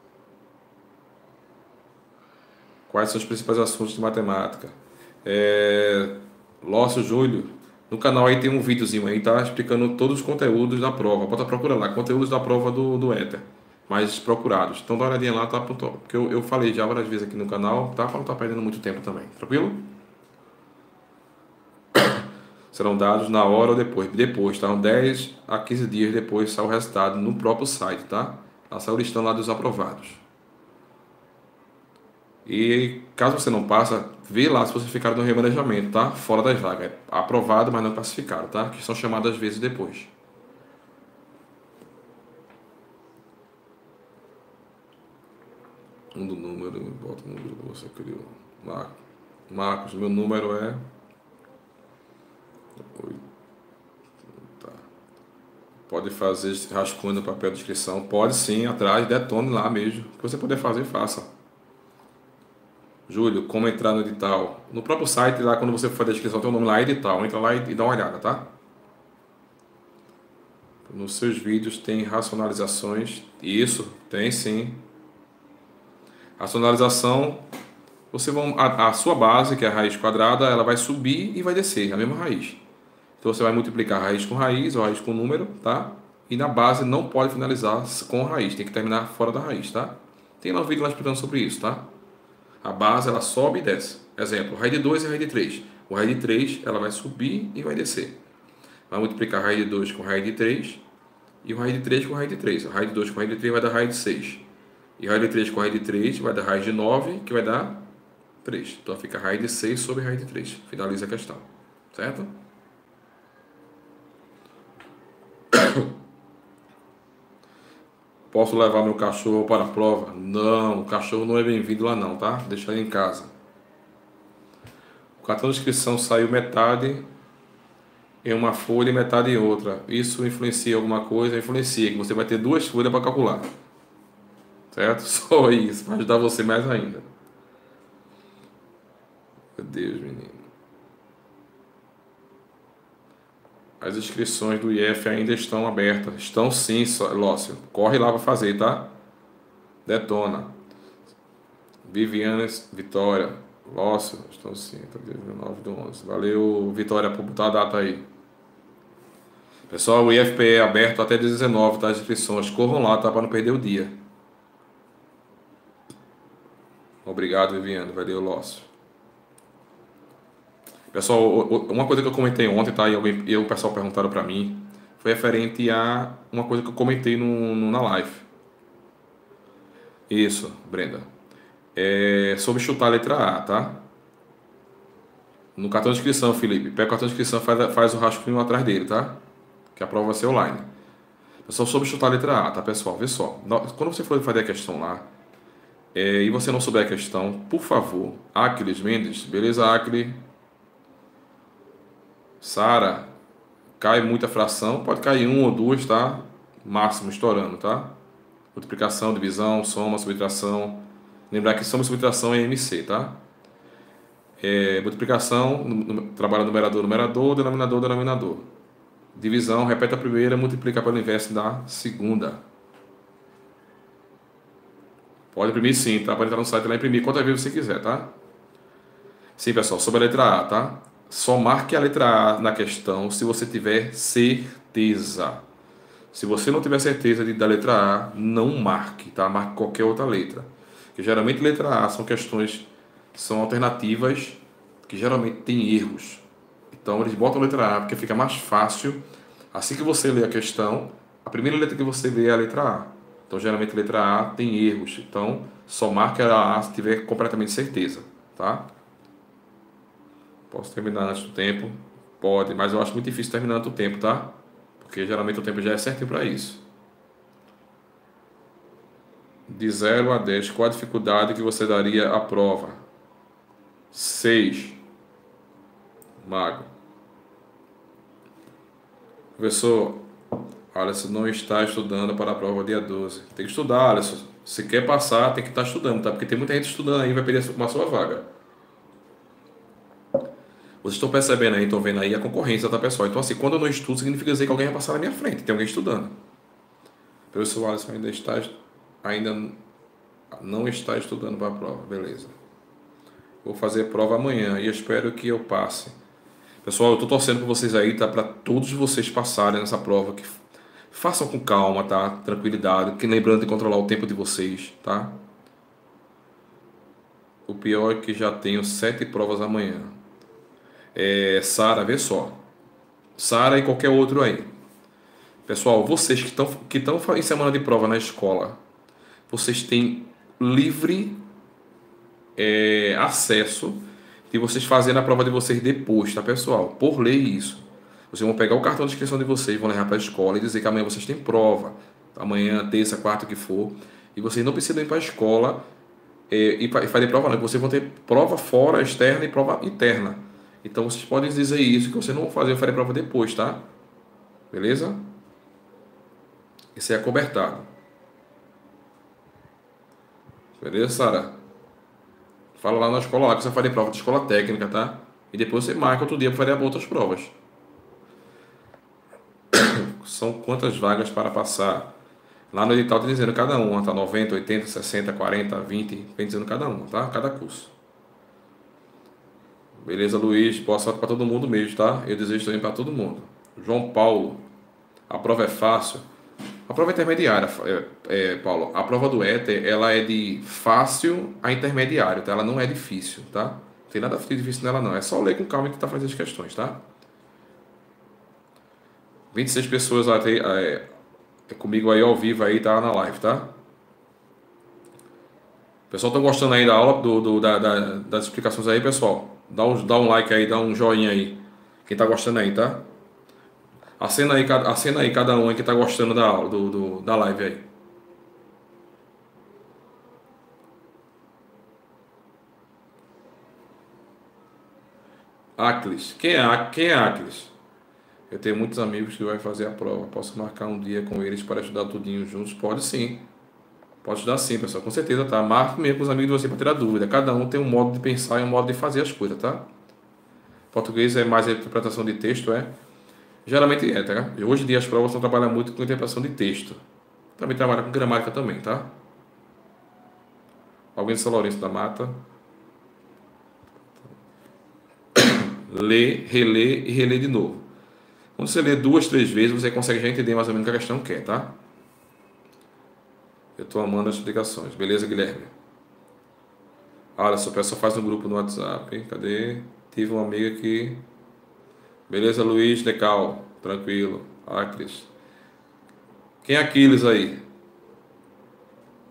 Quais são os principais assuntos de matemática? É... Lócio Júlio, no canal aí tem um videozinho aí, tá? Explicando todos os conteúdos da prova. Bota procura lá, conteúdos da prova do, do Éter, mais procurados. Então dá uma olhadinha lá, tá? Porque eu, eu falei já várias vezes aqui no canal, tá? Para não estar perdendo muito tempo também. Tranquilo? Serão dados na hora ou depois. Depois, tá? dez a quinze dias depois sai o resultado no próprio site, tá? Lá sai o listão lá dos aprovados. E caso você não passa, vê lá se você ficar no remanejamento, tá? Fora das vagas. É aprovado, mas não classificado, tá? Que são chamadas às vezes depois. Um do número, bota o número que você criou. Marcos, Marcos, meu número é... Tá. Pode fazer rascunho no papel de inscrição. Pode sim, atrás, detone lá mesmo. O que você puder fazer, faça. Júlio, como entrar no edital? No próprio site, lá quando você for fazer a inscrição, tem o nome lá, edital. Entra lá e dá uma olhada, tá? Nos seus vídeos tem racionalizações. Isso, tem sim. Racionalização, você vai, a, a sua base, que é a raiz quadrada, ela vai subir e vai descer, a mesma raiz. Então você vai multiplicar raiz com raiz, ou raiz com número, tá? E na base não pode finalizar com raiz, tem que terminar fora da raiz, tá? Tem lá um vídeo lá explicando sobre isso, tá? A base ela sobe e desce. Exemplo, raiz de dois e raiz de três. O raiz de três ela vai subir e vai descer. Vai multiplicar raiz de dois com raiz de três e o raiz de três com raiz de três. A raiz de dois com raiz de três vai dar raiz de seis. E raiz de três com raiz de três vai dar raiz de nove, que vai dar três. Então fica raiz de seis sobre raiz de três. Finaliza a questão. Certo? Posso levar meu cachorro para a prova? Não, o cachorro não é bem-vindo lá não, tá? Deixa ele em casa. O cartão de inscrição saiu metade em uma folha e metade em outra. Isso influencia alguma coisa? Influencia, que você vai ter duas folhas para calcular. Certo? Só isso, para ajudar você mais ainda. Meu Deus, menino. As inscrições do I F ainda estão abertas. Estão sim, Lócio. Corre lá para fazer, tá? Detona. Viviane, Vitória, Lócio, estão sim. dezenove do onze. Valeu, Vitória, por botar a data aí. Pessoal, o I F P é aberto até dezenove, tá? As inscrições. Corram lá, tá? Para não perder o dia. Obrigado, Viviane. Valeu, Lócio. Pessoal, uma coisa que eu comentei ontem, tá? E, alguém, e o pessoal perguntaram para mim, foi referente a uma coisa que eu comentei no, no, na live. Isso, Brenda. É sobre chutar a letra A, tá? No cartão de inscrição, Felipe. Pega o cartão de inscrição e faz, faz o rascunho atrás dele, tá? Que a prova vai ser online. Pessoal, sobre chutar a letra A, tá, pessoal? Vê só. Quando você for fazer a questão lá, é, e você não souber a questão, por favor, Aquiles Mendes, beleza, Aquiles? Sara, cai muita fração, pode cair um ou duas, tá? Máximo, estourando, tá? Multiplicação, divisão, soma, subtração. Lembrar que soma e subtração é M C, tá? É, multiplicação, trabalha numerador, numerador, denominador, denominador. Divisão, repete a primeira, multiplica pelo inverso da segunda. Pode imprimir sim, tá? Pode entrar no site lá e imprimir quantas vezes você quiser, tá? Sim, pessoal, sobre a letra A, tá? Só marque a letra A na questão se você tiver certeza. Se você não tiver certeza de, da letra A, não marque, tá? Marque qualquer outra letra. Porque geralmente letra A são questões, são alternativas que geralmente tem erros. Então eles botam a letra A porque fica mais fácil. Assim que você lê a questão, a primeira letra que você vê é a letra A. Então geralmente a letra A tem erros. Então só marque a A se tiver completamente certeza, tá? Posso terminar antes do tempo? Pode, mas eu acho muito difícil terminar antes do tempo, tá? Porque geralmente o tempo já é certinho para isso. De zero a dez, qual a dificuldade que você daria à prova? seis. Mago. Professor, Alisson não está estudando para a prova dia doze. Tem que estudar, Alisson. Se quer passar, tem que estar estudando, tá? Porque tem muita gente estudando aí e vai perder uma sua vaga. Vocês estão percebendo aí, estão vendo aí a concorrência, tá, pessoal? Então, assim, quando eu não estudo, significa dizer que alguém vai passar na minha frente. Tem alguém estudando. O professor Alisson ainda está... Ainda não está estudando para a prova. Beleza. Vou fazer a prova amanhã e espero que eu passe. Pessoal, eu estou torcendo por vocês aí, tá? Para todos vocês passarem nessa prova. Que façam com calma, tá? Tranquilidade. Que lembrando de controlar o tempo de vocês, tá? O pior é que já tenho sete provas amanhã. É, Sara, vê só. Sara e qualquer outro aí. Pessoal, vocês que estão que estão em semana de prova na escola, vocês têm livre é, acesso de vocês fazerem a prova de vocês depois, tá, pessoal? Por lei isso. Vocês vão pegar o cartão de inscrição de vocês, vão levar para a escola e dizer que amanhã vocês têm prova. Amanhã, terça, quarta, o que for. E vocês não precisam ir para a escola é, e fazer prova não. Vocês vão ter prova fora, externa e prova interna. Então vocês podem dizer isso, que vocês não vão fazer, eu farei prova depois, tá? Beleza? Esse é acobertado. Beleza, Sara? Fala lá na escola lá que você vai fazer prova de escola técnica, tá? E depois você marca outro dia para fazer outras provas. São quantas vagas para passar? Lá no edital está dizendo cada uma, tá? noventa, oitenta, sessenta, quarenta, vinte, vem dizendo cada uma, tá? Cada curso. Beleza, Luiz? Boa sorte para todo mundo mesmo, tá? Eu desejo também para todo mundo. João Paulo, a prova é fácil. A prova é intermediária, é, é, Paulo. A prova do Éter, ela é de fácil a intermediário, tá? Ela não é difícil, tá? Não tem nada de difícil nela, não. É só ler com calma e tentar fazer as questões, tá? vinte e seis pessoas até, é, é comigo aí ao vivo aí, tá? Na live, tá? O pessoal tá gostando aí da aula, do, do, da, da, das explicações aí, pessoal? Dá um, dá um like aí, dá um joinha aí. Quem tá gostando aí, tá? Acena aí, acena aí cada um aí que tá gostando da aula, do, do, da live aí. Aclis. Quem é, quem é Aclis? Eu tenho muitos amigos que vai fazer a prova. Posso marcar um dia com eles para estudar tudinho juntos? Pode sim. Pode estudar sim, pessoal. Com certeza, tá? Marque mesmo com os amigos de você para tirar dúvida. Cada um tem um modo de pensar e um modo de fazer as coisas, tá? Português é mais a interpretação de texto, é? Geralmente é, tá? Hoje em dia as provas estão trabalhando muito com interpretação de texto. Também trabalha com gramática também, tá? Alguém de São Lourenço da Mata. Lê, relê e relê de novo. Quando você lê duas, três vezes, você consegue já entender mais ou menos o que a questão quer, tá? Eu estou amando as explicações. Beleza, Guilherme? Olha, só o pessoal faz um grupo no WhatsApp, hein? Cadê? Tive uma amiga que... Beleza, Luiz, Decal. Tranquilo. Ah, Cris. Quem é Aquiles aí?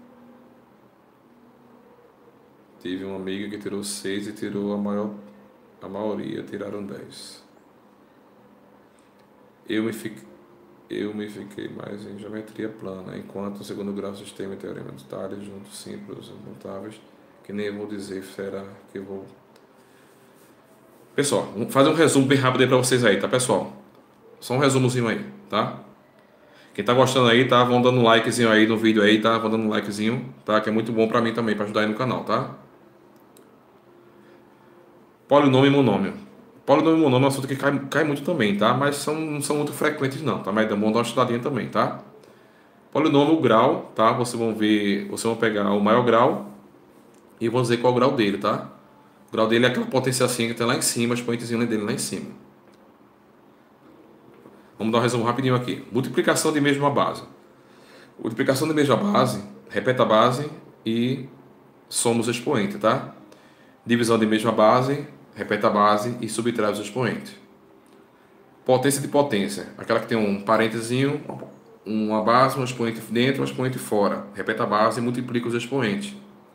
Tive uma amiga que tirou seis e tirou a maior A maioria tiraram dez. Eu me fiquei, eu me fiquei mais em geometria plana, enquanto o segundo grau sistema e teorema de Tales, juntos simples, mutáveis, que nem eu vou dizer, será que eu vou... Pessoal, vou fazer um resumo bem rápido aí pra vocês aí, tá, pessoal? Só um resumozinho aí, tá? Quem tá gostando aí, tá? Vão dando um likezinho aí no vídeo aí, tá? Vão dando um likezinho, tá? Que é muito bom pra mim também, pra ajudar aí no canal, tá? Polinômio e monômio. Polinômio e monômio é um assunto que cai, cai muito também, tá? Mas são, não são muito frequentes não, tá? Mas é bom dar uma estudadinha também, tá? Polinômio, o grau, tá? Vocês vão ver, vocês vão pegar o maior grau e vão dizer qual é o grau dele, tá? O grau dele é aquela potência assim que tem lá em cima, as expoentezinhas dele lá em cima. Vamos dar um resumo rapidinho aqui. Multiplicação de mesma base. Multiplicação de mesma base, repete a base e soma os expoentes, tá? Divisão de mesma base, repete a base e subtrai os expoentes. Potência de potência, aquela que tem um parênteses, uma base, um expoente dentro, um expoente fora. Repete a base e multiplica os expoentes.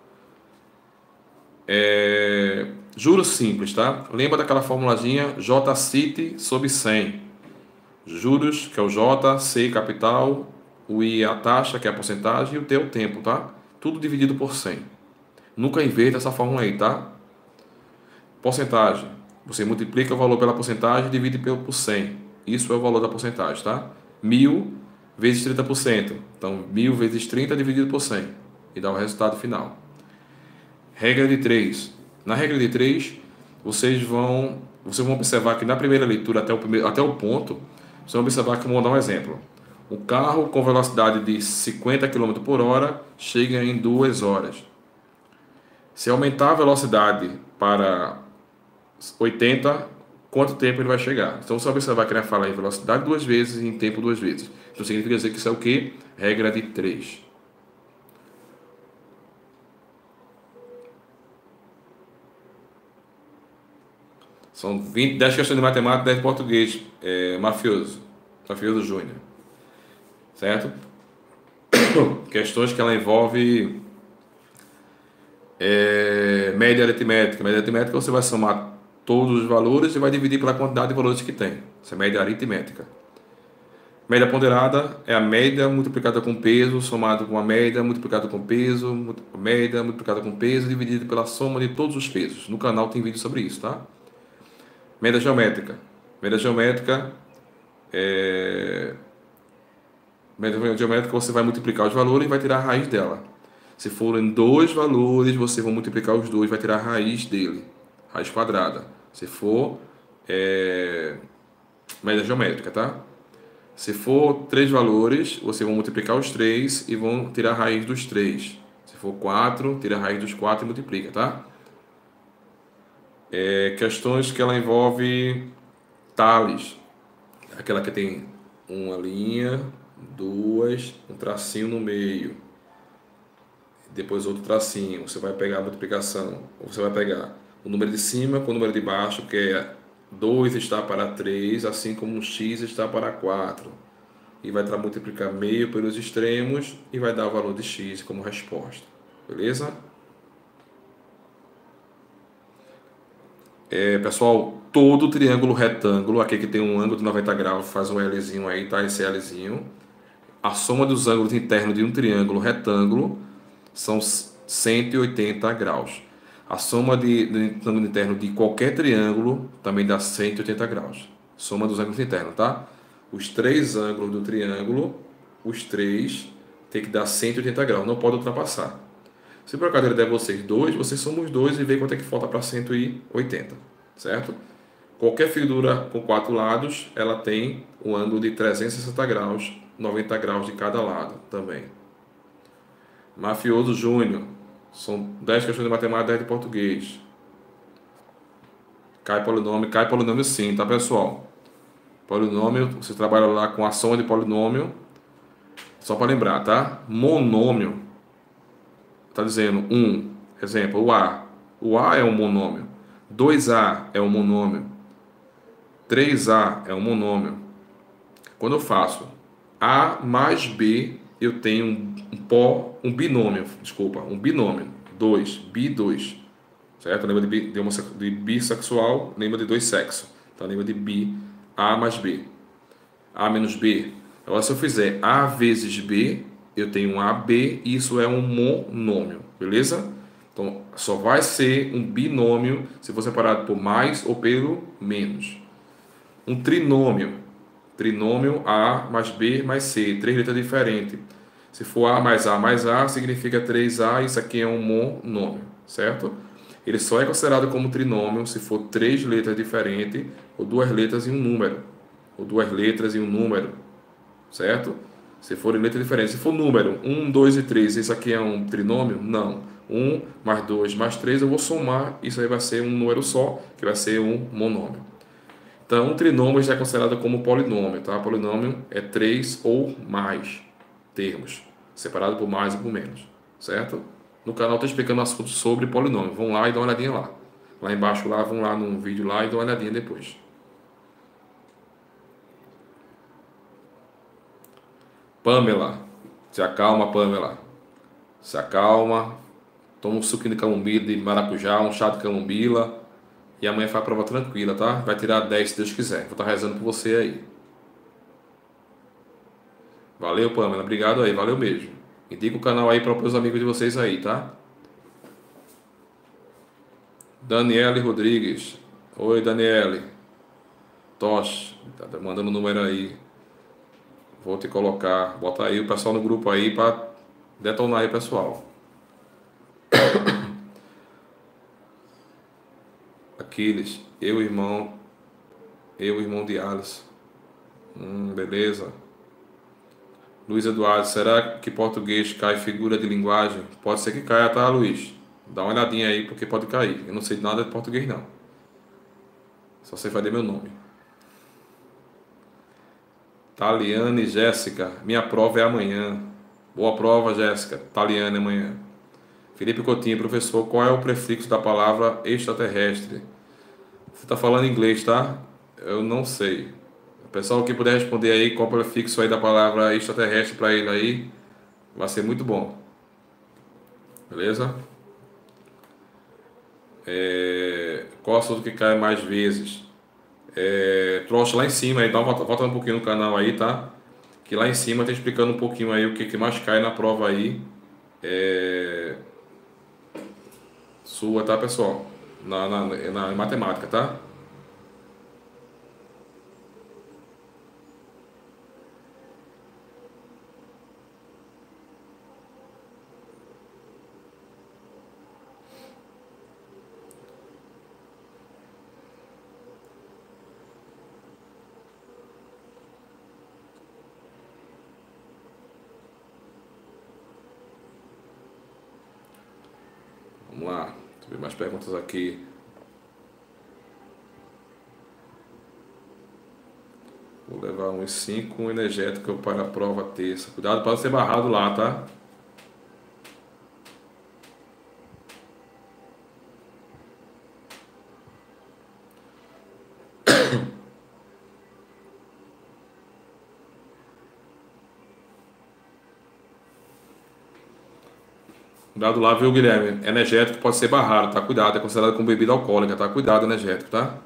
É... Juros simples, tá? Lembra daquela formulazinha J C I T sobre cem. Juros, que é o J, C capital, o I é a taxa, que é a porcentagem, e o T é o tempo, tá? Tudo dividido por cem. Nunca inverta essa fórmula aí, tá? Porcentagem. Você multiplica o valor pela porcentagem e divide por cem. Isso é o valor da porcentagem, tá? mil vezes trinta por cento. Então, mil vezes trinta dividido por cem. E dá o resultado final. Regra de três. Na regra de três, vocês vão, vocês vão observar que na primeira leitura, até o, primeiro, até o ponto, vocês vão observar que eu vou dar um exemplo. O carro com velocidade de cinquenta quilômetros por hora chega em duas horas. Se aumentar a velocidade para oitenta, quanto tempo ele vai chegar? Então você vai observar que ele vai falar em velocidade duas vezes e em tempo duas vezes. Então significa dizer que isso é o quê? Regra de três. São vinte, dez questões de matemática, dez de português. É, mafioso. Mafioso Júnior. Certo? Questões que ela envolve é, média aritmética. Média aritmética você vai somar todos os valores e vai dividir pela quantidade de valores que tem. Isso é média aritmética. Média ponderada é a média multiplicada com peso, somado com a média multiplicada com peso, média multiplicada com peso, dividido pela soma de todos os pesos. No canal tem vídeo sobre isso, tá? Média geométrica. Média geométrica é... Média geométrica você vai multiplicar os valores e vai tirar a raiz dela. Se forem dois valores, você vai multiplicar os dois e vai tirar a raiz dele. Raiz quadrada. Se for é... média geométrica, tá? Se for três valores, você vai multiplicar os três e vão tirar a raiz dos três. Se for quatro, tira a raiz dos quatro e multiplica, tá? É, questões que ela envolve Tales. Aquela que tem uma linha, duas, um tracinho no meio. Depois outro tracinho. Você vai pegar a multiplicação. Ou você vai pegar o número de cima com o número de baixo, que é dois está para três, assim como x está para quatro. E vai multiplicar meio pelos extremos e vai dar o valor de x como resposta. Beleza? É, pessoal, todo triângulo retângulo, aqui que tem um ângulo de noventa graus, faz um Lzinho aí, tá? Esse Lzinho. A soma dos ângulos internos de um triângulo retângulo são cento e oitenta graus. A soma de, de ângulo interno de qualquer triângulo também dá cento e oitenta graus. Soma dos ângulos internos, tá? Os três ângulos do triângulo, os três, tem que dar cento e oitenta graus, não pode ultrapassar. Se por acaso ele der vocês dois, vocês somam os dois e vê quanto é que falta para cento e oitenta, certo? Qualquer figura com quatro lados, ela tem um ângulo de trezentos e sessenta graus, noventa graus de cada lado também. Mafioso Júnior, são dez questões de matemática, dez de português. Cai polinômio, cai polinômio sim, tá, pessoal? Polinômio, você trabalha lá com a soma de polinômio, só para lembrar, tá? Monômio. Está dizendo um, exemplo, o A. O A é um monômio. dois A é um monômio. três A é um monômio. Quando eu faço A mais B, eu tenho um, um, pó, um binômio. Desculpa, um binômio. dois, bi dois. certo? Lembra de, bi, de, homossexual, de bissexual, lembra de dois sexos. Então lembra de bi, A mais B. A menos B. Agora se eu fizer A vezes B, eu tenho um A B e isso é um monômio, beleza? Então só vai ser um binômio se for separado por mais ou pelo menos. Um trinômio. Trinômio A mais B mais C, três letras diferentes. Se for A mais A mais A, significa três A, isso aqui é um monômio, certo? Ele só é considerado como trinômio se for três letras diferentes, ou duas letras e um número. Ou duas letras e um número, certo? Se forem letras diferentes. Se for número um, dois e três, isso aqui é um trinômio? Não. um mais dois mais três, eu vou somar, isso aí vai ser um número só, que vai ser um monômio. Então, um trinômio já é considerado como polinômio, tá? Polinômio é três ou mais termos, separado por mais e por menos, certo? No canal estou explicando assuntos sobre polinômio. Vão lá e dá uma olhadinha lá. Lá embaixo, lá, vão lá no vídeo lá e dá uma olhadinha depois. Pamela, se acalma, Pamela. Se acalma. Toma um suquinho de camomila, de maracujá, um chá de camomila. E amanhã faz a prova tranquila, tá? Vai tirar dez se Deus quiser. Vou estar rezando por você aí. Valeu, Pamela. Obrigado aí. Valeu mesmo. Indica o canal aí para os amigos de vocês aí, tá? Daniele Rodrigues. Oi, Daniele. Tosh. Tá mandando o número aí. Vou te colocar. Bota aí o pessoal no grupo aí para detonar aí, pessoal. Aquiles. Eu, irmão. Eu, irmão de Alice. Hum, beleza. Luiz Eduardo, será que português cai figura de linguagem? Pode ser que caia, tá, Luiz? Dá uma olhadinha aí, porque pode cair. Eu não sei nada de português, não. Só sei fazer meu nome. Taliane Jéssica, minha prova é amanhã. Boa prova, Jéssica. Taliane, amanhã. Felipe Coutinho, professor, qual é o prefixo da palavra extraterrestre? Você está falando inglês, tá? Eu não sei. O pessoal que puder responder aí qual é o prefixo aí da palavra extraterrestre para ele aí, vai ser muito bom. Beleza? É... Qual assunto que cai mais vezes? É... Trouxe lá em cima aí, dá uma volta, volta um pouquinho no canal aí, tá? Que lá em cima tá explicando um pouquinho aí o que, que mais cai na prova aí. É... Sua, tá, pessoal? Na, na, na matemática, tá? Vamos lá, deixa eu ver mais perguntas aqui. Vou levar uns cinco um energético para a prova terça. Cuidado para não ser barrado lá, tá? Cuidado lá, viu, Guilherme? Energético pode ser barrado, tá? Cuidado, é considerado como bebida alcoólica, tá? Cuidado, energético, tá?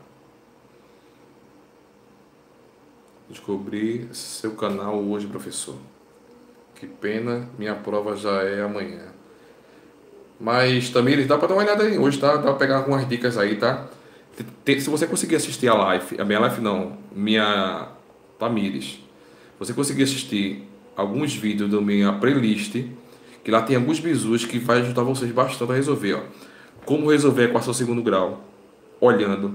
Descobri seu canal hoje, professor. Que pena, minha prova já é amanhã. Mas, Tamires, dá pra dar uma olhada aí hoje, tá? Dá pra pegar algumas dicas aí, tá? Se você conseguir assistir a live, a minha live não, minha Tamires, você conseguir assistir alguns vídeos da minha playlist, que lá tem alguns bizus que vai ajudar vocês bastante a resolver, ó. Como resolver a equação segundo grau, olhando.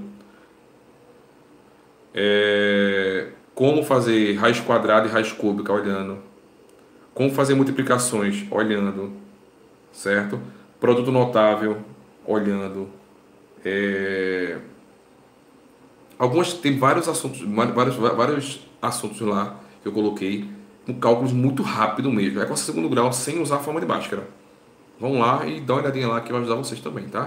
É... Como fazer raiz quadrada e raiz cúbica, olhando. Como fazer multiplicações, olhando. Certo? Produto notável, olhando. É... Algumas, tem vários assuntos, vários, vários assuntos lá que eu coloquei com cálculos muito rápido mesmo. É com segundo grau sem usar a forma de Bhaskara. Vão lá e dá uma olhadinha lá que vai ajudar vocês também, tá?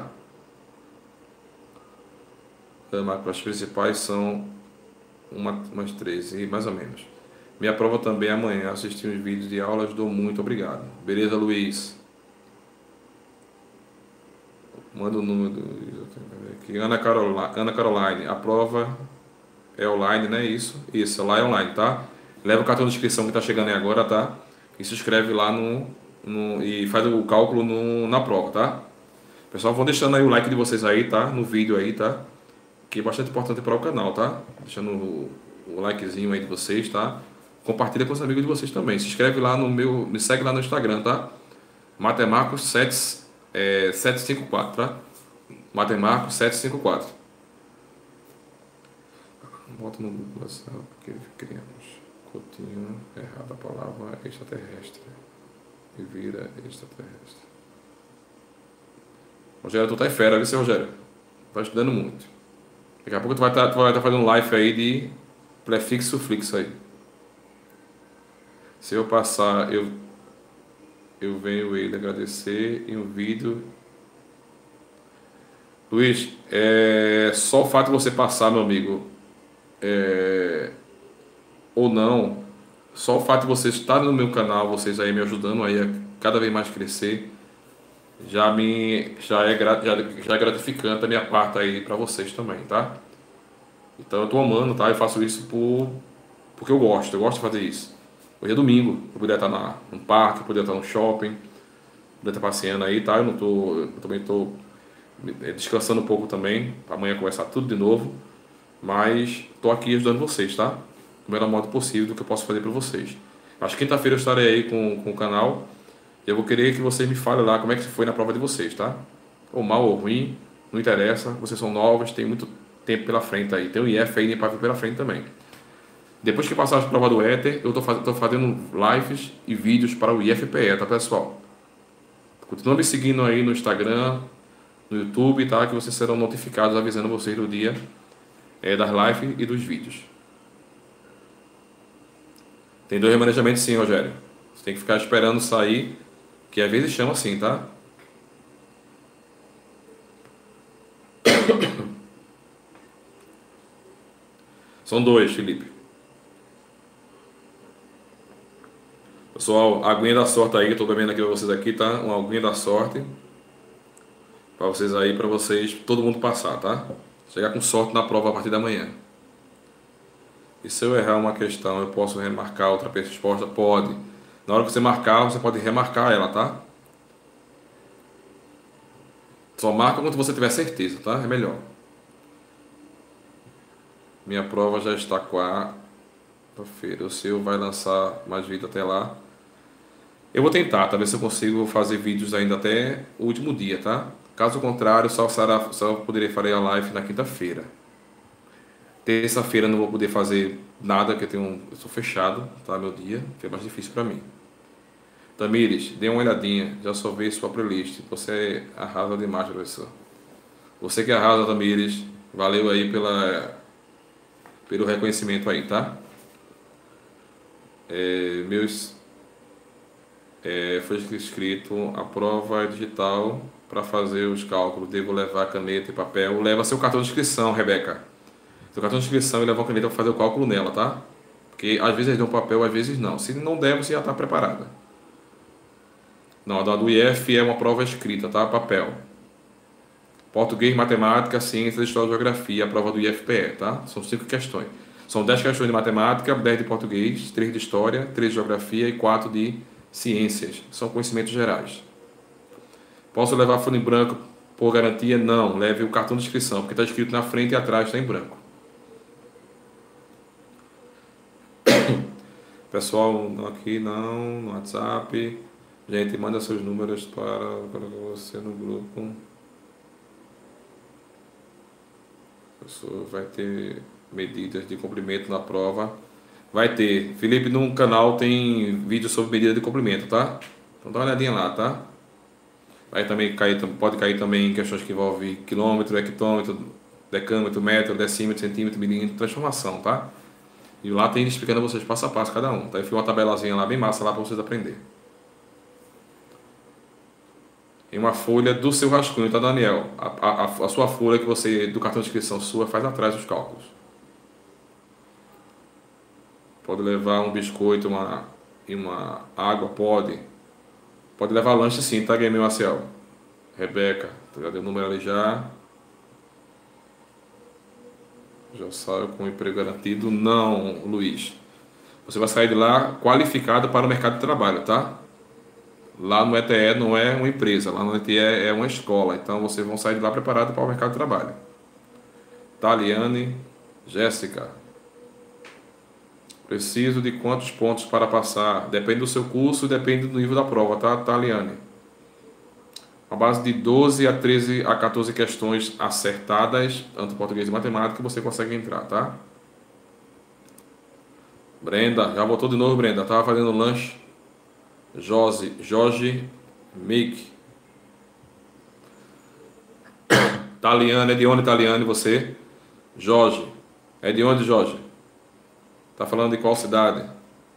As principais são uma, umas três, mais ou menos. Minha prova também é amanhã. Assistir uns vídeos de aula ajudou muito, obrigado. Beleza, Luiz? Manda o número do Aqui, Ana Caroline, Ana Caroline, a prova é online, né? Isso, isso, lá é online, tá? Leva o cartão de inscrição que tá chegando aí agora, tá? E se inscreve lá no, no e faz o cálculo no, na prova, tá? Pessoal, vão deixando aí o like de vocês aí, tá? No vídeo aí, tá? Que é bastante importante para o canal, tá? Deixando o, o likezinho aí de vocês, tá? Compartilha com os amigos de vocês também. Se inscreve lá no meu, me segue lá no Instagram, tá? Matemarcos sete, é, sete cinco quatro, tá? Matemarcos sete cinco quatro. Bota no Google essa que criamos. Coutinho, errada a palavra, extraterrestre. E vira extraterrestre. Rogério, tu tá em fera, viu, seu Rogério? Tá estudando muito. Daqui a pouco tu vai estar tá, tá fazendo live aí de prefixo fixo aí. Se eu passar, eu, eu venho ele agradecer em um vídeo. Luiz, é, só o fato de você passar, meu amigo, é, ou não, só o fato de vocês estarem no meu canal, vocês aí me ajudando aí a cada vez mais crescer, já me já é, já, já é gratificante a minha parte aí para vocês também, tá? Então eu tô amando, tá? Eu faço isso por, porque eu gosto, eu gosto de fazer isso. Hoje é domingo, eu poderia estar na, num parque, eu poderia estar no shopping, poderia estar passeando aí, tá? Eu não tô, eu também tô descansando um pouco também, para amanhã começar tudo de novo, mas tô aqui ajudando vocês, tá? Do melhor modo possível do que eu posso fazer para vocês. Acho que quinta-feira eu estarei aí com, com o canal. Eu vou querer que vocês me falem lá como é que foi na prova de vocês, tá? Ou mal ou ruim, não interessa. Vocês são novos, tem muito tempo pela frente aí. Tem o I F aí para vir pela frente também. Depois que passar as provas do Éter, eu tô, faz, tô fazendo lives e vídeos para o I F P E, tá, pessoal? Continua me seguindo aí no Instagram, no YouTube, tá? Que vocês serão notificados avisando vocês do dia é, das lives e dos vídeos. Tem dois remanejamentos sim, Rogério. Você tem que ficar esperando sair, que às vezes chama assim, tá? São dois, Felipe. Pessoal, a aguinha da sorte aí, que eu tô bebendo aqui pra vocês aqui, tá? Uma aguinha da sorte. Pra vocês aí, pra vocês, todo mundo passar, tá? Chegar com sorte na prova a partir da manhã. E se eu errar uma questão, eu posso remarcar outra resposta? Pode. Na hora que você marcar, você pode remarcar ela, tá? Só marca quando você tiver certeza, tá? É melhor. Minha prova já está quarta-feira. O seu vai lançar mais vídeo até lá. Eu vou tentar, tá? Ver se eu consigo fazer vídeos ainda até o último dia, tá? Caso contrário, só, será, só poderei fazer a live na quinta-feira. Terça-feira não vou poder fazer nada, porque eu, tenho, eu sou fechado, tá? Meu dia, que é mais difícil para mim. Tamires, dê uma olhadinha, já só vi sua playlist. Você arrasa demais, professor. Você que arrasa, Tamires, valeu aí pela, pelo reconhecimento aí, tá? É, meus, é, foi escrito, a prova é digital para fazer os cálculos. Devo levar caneta e papel. Leva seu cartão de inscrição, Rebeca. Seu cartão de inscrição e leva uma caneta para fazer o cálculo nela, tá? Porque às vezes eles dão papel, às vezes não. Se não der, você já está preparada. Não, a do I F é uma prova escrita, tá? Papel. Português, matemática, ciência, história e geografia, a prova do I F P E, tá? São cinco questões. São dez questões de matemática, dez de português, três de história, três de geografia e quatro de ciências. São conhecimentos gerais. Posso levar folha em branco por garantia? Não. Leve o cartão de inscrição, porque está escrito na frente e atrás está em branco. Pessoal, aqui não, no WhatsApp. Gente, manda seus números para, para você no grupo. A pessoa vai ter medidas de comprimento na prova. Vai ter. Felipe, no canal tem vídeo sobre medida de comprimento, tá? Então dá uma olhadinha lá, tá? Vai também cair, pode cair também em questões que envolvem quilômetro, hectômetro, decâmetro, metro, decímetro, centímetro, milímetro, transformação, tá? E lá tem explicando a vocês passo a passo cada um, tá? Eu fiz uma tabelazinha lá bem massa lá para vocês aprenderem. Em uma folha do seu rascunho, tá, Daniel? A, a, a sua folha que você, do cartão de inscrição sua, faz atrás os cálculos. Pode levar um biscoito uma, e uma água, pode. Pode levar lanche sim, tá, Game Marcel? Rebeca, já deu o número ali já. Já saiu com emprego garantido? Não, Luiz. Você vai sair de lá qualificado para o mercado de trabalho, tá? Lá no E T E não é uma empresa, lá no E T E é uma escola. Então vocês vão sair de lá preparado para o mercado de trabalho. Taliane, Jéssica. Preciso de quantos pontos para passar? Depende do seu curso, depende do nível da prova, tá, Taliane? A base de doze a treze a quatorze questões acertadas, tanto português e matemática, você consegue entrar, tá? Brenda, já voltou de novo, Brenda. Tava fazendo lanche. Josi, Jorge, Mick. Taliane, é de onde, Taliane, você? Jorge, é de onde, Jorge? Tá falando de qual cidade?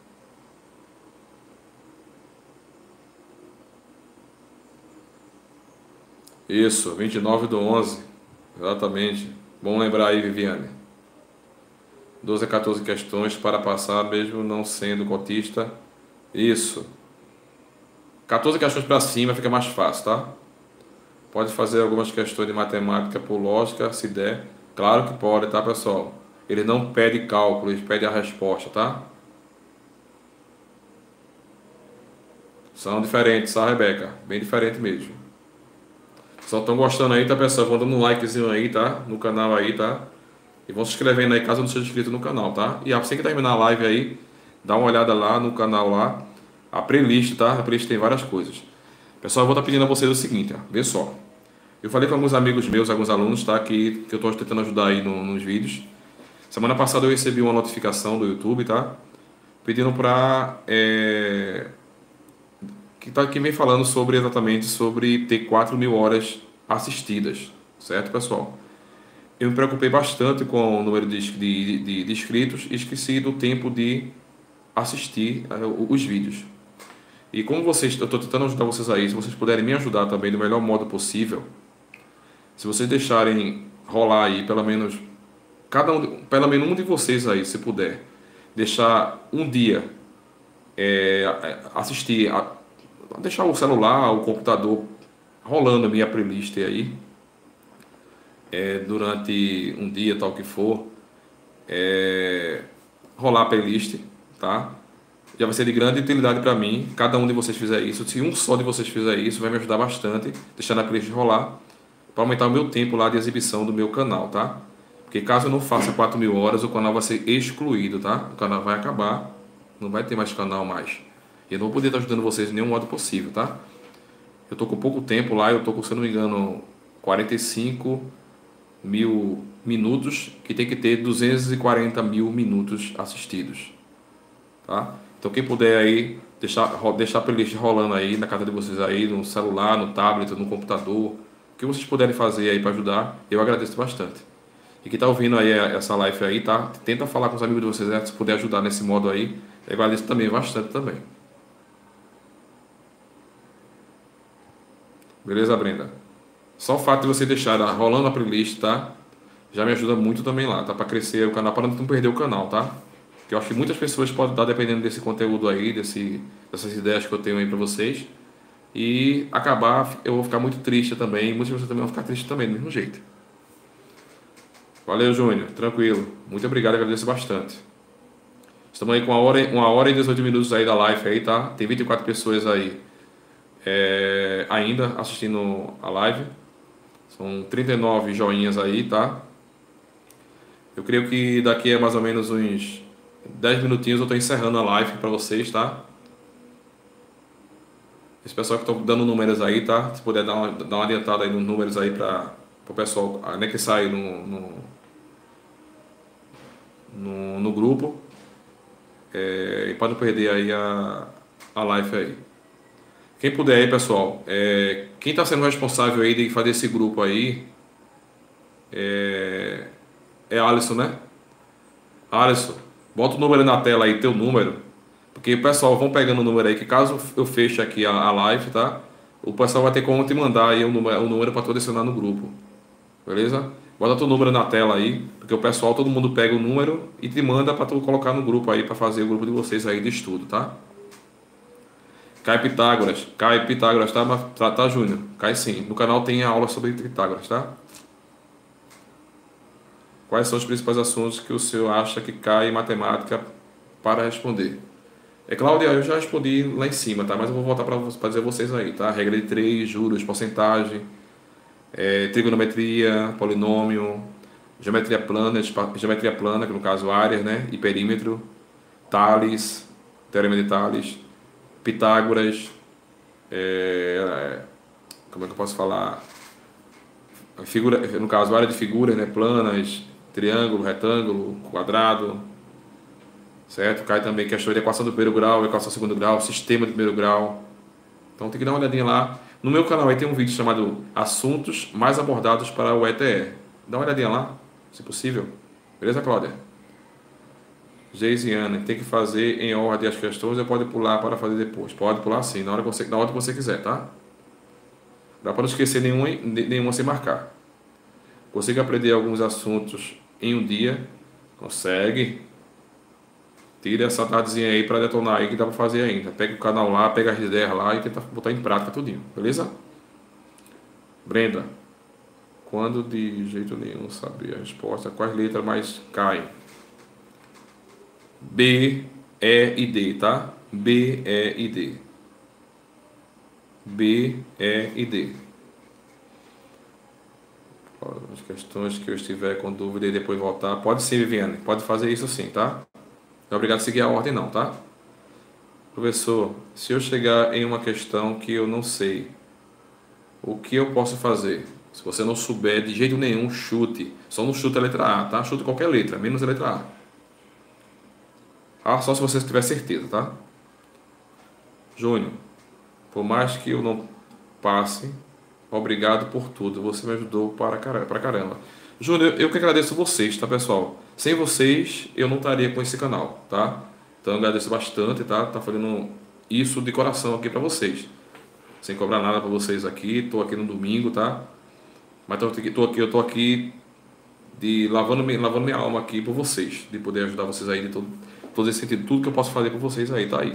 Isso, vinte e nove do onze. Exatamente. Bom lembrar aí, Viviane. doze a quatorze questões para passar, mesmo não sendo cotista. Isso. quatorze questões para cima fica mais fácil, tá? Pode fazer algumas questões de matemática por lógica, se der. Claro que pode, tá, pessoal? Ele não pede cálculo, ele pede a resposta, tá? São diferentes, tá, Rebeca? Bem diferente mesmo. Só estão gostando aí, tá, pessoal? Vão dando um likezinho aí, tá? No canal aí, tá? E vão se inscrevendo aí, caso não seja inscrito no canal, tá? E assim que terminar a live aí, dá uma olhada lá no canal lá. A playlist, tá? A playlist tem várias coisas. Pessoal, eu vou estar pedindo a vocês o seguinte, ó. Vê só. Eu falei com alguns amigos meus, alguns alunos, tá? Que, que eu estou tentando ajudar aí no, nos vídeos. Semana passada eu recebi uma notificação do YouTube, tá? Pedindo pra... É, que, tá, que vem falando sobre exatamente sobre ter quatro mil horas assistidas. Certo, pessoal? Eu me preocupei bastante com o número de, de, de, de inscritos e esqueci do tempo de assistir uh, os vídeos. E como vocês, eu estou tentando ajudar vocês aí, se vocês puderem me ajudar também do melhor modo possível, se vocês deixarem rolar aí, pelo menos, cada um, pelo menos um de vocês aí, se puder, deixar um dia, é, assistir, a, deixar o celular, o computador rolando a minha playlist aí, é, durante um dia, tal que for, é, rolar a playlist, tá? Já vai ser de grande utilidade para mim. Cada um de vocês fizer isso. Se um só de vocês fizer isso, vai me ajudar bastante. Deixando a playlist rolar. Para aumentar o meu tempo lá de exibição do meu canal, tá? Porque caso eu não faça quatro mil horas, o canal vai ser excluído, tá? O canal vai acabar. Não vai ter mais canal mais. E eu não vou poder estar ajudando vocês de nenhum modo possível, tá? Eu tô com pouco tempo lá. Eu tô com, se eu não me engano, quarenta e cinco mil minutos. Que tem que ter duzentos e quarenta mil minutos assistidos. Tá? Então quem puder aí deixar, deixar a playlist rolando aí na casa de vocês aí, no celular, no tablet, no computador, o que vocês puderem fazer aí para ajudar, eu agradeço bastante. E quem tá ouvindo aí essa live aí, tá? Tenta falar com os amigos de vocês, né? Se puder ajudar nesse modo aí, eu agradeço também bastante também. Beleza, Brenda? Só o fato de você deixar rolando a playlist, tá? Já me ajuda muito também lá, tá? Para crescer o canal, para não perder o canal, tá? Que eu acho que muitas pessoas podem estar dependendo desse conteúdo aí, desse, dessas ideias que eu tenho aí para vocês. E acabar, eu vou ficar muito triste também. E muitas pessoas também vão ficar tristes também, do mesmo jeito. Valeu, Júnior. Tranquilo. Muito obrigado, agradeço bastante. Estamos aí com uma hora, uma hora e dezoito minutos aí da live aí, tá? Tem vinte e quatro pessoas aí é, ainda assistindo a live. São trinta e nove joinhas aí, tá? Eu creio que daqui a mais ou menos uns dez minutinhos eu estou encerrando a live para vocês, tá? Esse pessoal que estão dando números aí, tá? Se puder dar uma, dar uma adiantada aí nos números aí para o pessoal, né, que sai no, no, no, no grupo. É, e para não perder aí a, a live aí. Quem puder aí, pessoal, é, quem está sendo responsável aí de fazer esse grupo aí é, é Alisson, né? Alisson, bota o número aí na tela aí, teu número. Porque o pessoal vão pegando o número aí, que caso eu feche aqui a, a live, tá? O pessoal vai ter como te mandar aí o número, o número para tu adicionar no grupo. Beleza? Bota teu número na tela aí, porque o pessoal, todo mundo pega o número e te manda para tu colocar no grupo aí, para fazer o grupo de vocês aí de estudo, tá? Cai Pitágoras, cai Pitágoras, tá, tá, tá Júnior? Cai sim. No canal tem a aula sobre Pitágoras, tá? Quais são os principais assuntos que o senhor acha que cai em matemática para responder? É, Cláudia, eu já respondi lá em cima, tá? Mas eu vou voltar para dizer a vocês aí, tá? Regra de três, juros, porcentagem, é, trigonometria, polinômio, geometria plana, espa- geometria plana, que no caso áreas, né? E perímetro, Tales, teorema de Tales, Pitágoras, é, como é que eu posso falar? Figura, no caso, área de figuras, né? Planas, triângulo, retângulo, quadrado, certo? Cai também questões de equação do primeiro grau, equação do segundo grau, sistema de primeiro grau. Então tem que dar uma olhadinha lá. No meu canal aí tem um vídeo chamado Assuntos Mais Abordados para o E T E. Dá uma olhadinha lá, se possível. Beleza, Cláudia? Geisiane, tem que fazer em ordem as questões ou pode pular para fazer depois? Pode pular sim, na hora que você, na hora que você quiser, tá? Dá para não esquecer nenhuma, nenhuma sem marcar. Consegue aprender alguns assuntos em um dia? Consegue. Tira essa tardezinha aí para detonar aí que dá para fazer ainda. Pega o canal lá, pega as ideias lá e tenta botar em prática tudinho, beleza? Brenda, quando de jeito nenhum saber a resposta, quais letras mais caem? B, E e D, tá? B, E e D. B, E e D. As questões que eu estiver com dúvida e depois voltar. Pode sim, Viviane. Pode fazer isso sim, tá? Não é obrigado a seguir a ordem não, tá? Professor, se eu chegar em uma questão que eu não sei, o que eu posso fazer? Se você não souber de jeito nenhum, chute. Só não chute a letra A, tá? Chute qualquer letra, menos a letra A. Ah, só se você tiver certeza, tá? Júnior, por mais que eu não passe, obrigado por tudo. Você me ajudou para caramba. Para caramba. Júnior, eu que agradeço vocês, tá, pessoal? Sem vocês, eu não estaria com esse canal, tá? Então, eu agradeço bastante, tá? Tá fazendo isso de coração aqui para vocês. Sem cobrar nada para vocês aqui. Tô aqui no domingo, tá? Mas tô aqui, tô aqui, eu tô aqui de lavando, minha- lavando minha alma aqui por vocês, de poder ajudar vocês aí de todo, todo esse sentido, tudo que eu posso fazer por vocês aí, tá aí.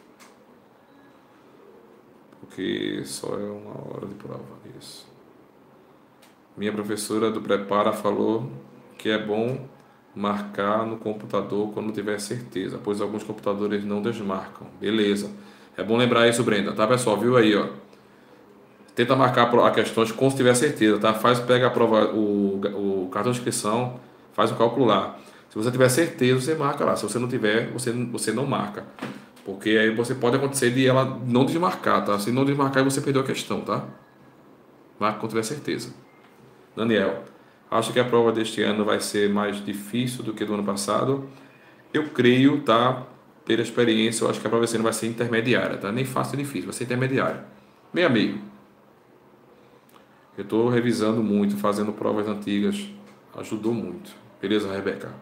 Porque só é uma hora de prova, isso. Minha professora do Prepara falou que é bom marcar no computador quando tiver certeza, pois alguns computadores não desmarcam. Beleza. É bom lembrar isso, Brenda, tá, pessoal? Viu aí, ó. Tenta marcar a questões quando tiver certeza, tá? Faz, pega a prova, o, o cartão de inscrição, faz o cálculo lá. Se você tiver certeza, você marca lá. Se você não tiver, você, você não marca. Porque aí você pode acontecer de ela não desmarcar, tá? Se não desmarcar, você perdeu a questão, tá? Marca quando tiver certeza. Daniel, acho que a prova deste ano vai ser mais difícil do que do ano passado. Eu creio, tá? Pela experiência, eu acho que a prova deste ano vai ser intermediária, tá? Nem fácil nem difícil, vai ser intermediária. Meio a meio. Eu estou revisando muito, fazendo provas antigas. Ajudou muito. Beleza, Rebeca?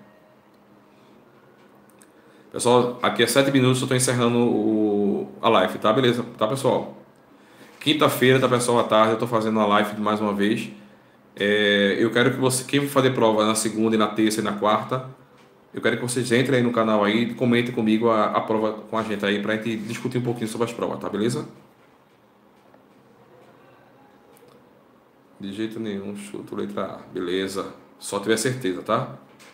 Pessoal, aqui é sete minutos, eu estou encerrando o, a live, tá? Beleza, tá, pessoal? Quinta-feira, tá, pessoal, à tarde, eu estou fazendo a live mais uma vez. É, eu quero que você, quem for fazer prova na segunda, e na terça e na quarta, eu quero que vocês entrem aí no canal aí e comentem comigo a, a prova com a gente aí, pra gente discutir um pouquinho sobre as provas, tá? Beleza? De jeito nenhum, chuto letra A. Beleza. Só tiver certeza, tá?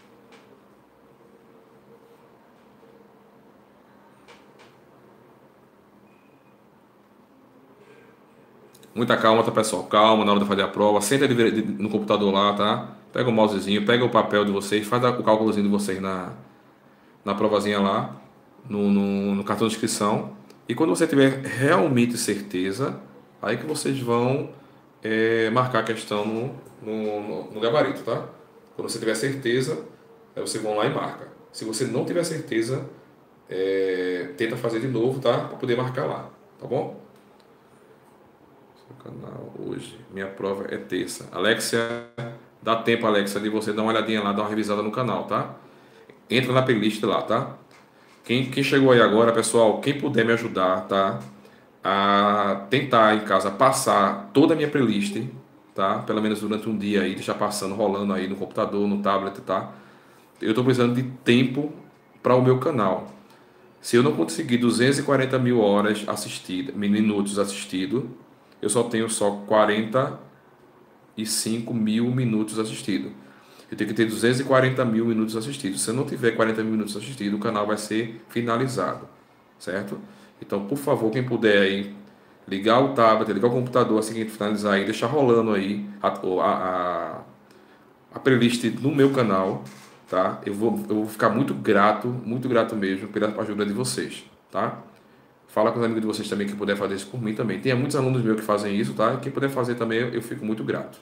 Muita calma, tá, pessoal? Calma na hora de fazer a prova. Senta de, de, no computador lá, tá? Pega o mousezinho, pega o papel de vocês, faz o cálculozinho de vocês na, na provazinha lá, no, no, no cartão de inscrição. E quando você tiver realmente certeza, aí que vocês vão é, marcar a questão no, no, no gabarito, tá? Quando você tiver certeza, aí vocês vão lá e marca. Se você não tiver certeza, é, tenta fazer de novo, tá? Para poder marcar lá, tá bom? Seu canal hoje, minha prova é terça. Alexia, dá tempo, Alexia, de você dar uma olhadinha lá, dar uma revisada no canal, tá? Entra na playlist lá, tá? Quem, quem chegou aí agora, pessoal, quem puder me ajudar, tá? A tentar em casa passar toda a minha playlist, tá? Pelo menos durante um dia aí, deixar passando, rolando aí no computador, no tablet, tá? Eu estou precisando de tempo para o meu canal. Se eu não conseguir duzentas e quarenta mil horas assistidas, minutos assistidos, eu só tenho só quarenta e cinco mil minutos assistidos. Eu tenho que ter duzentos e quarenta mil minutos assistidos. Se eu não tiver quarenta mil minutos assistidos, o canal vai ser finalizado, certo? Então, por favor, quem puder aí, ligar o tablet, ligar o computador assim que finalizar aí, deixar rolando aí a, a, a playlist no meu canal, tá? Eu vou, eu vou ficar muito grato, muito grato mesmo pela ajuda de vocês, tá? Fala com os amigos de vocês também que puder fazer isso por mim também. Tem muitos alunos meus que fazem isso, tá? Quem puder fazer também, eu fico muito grato.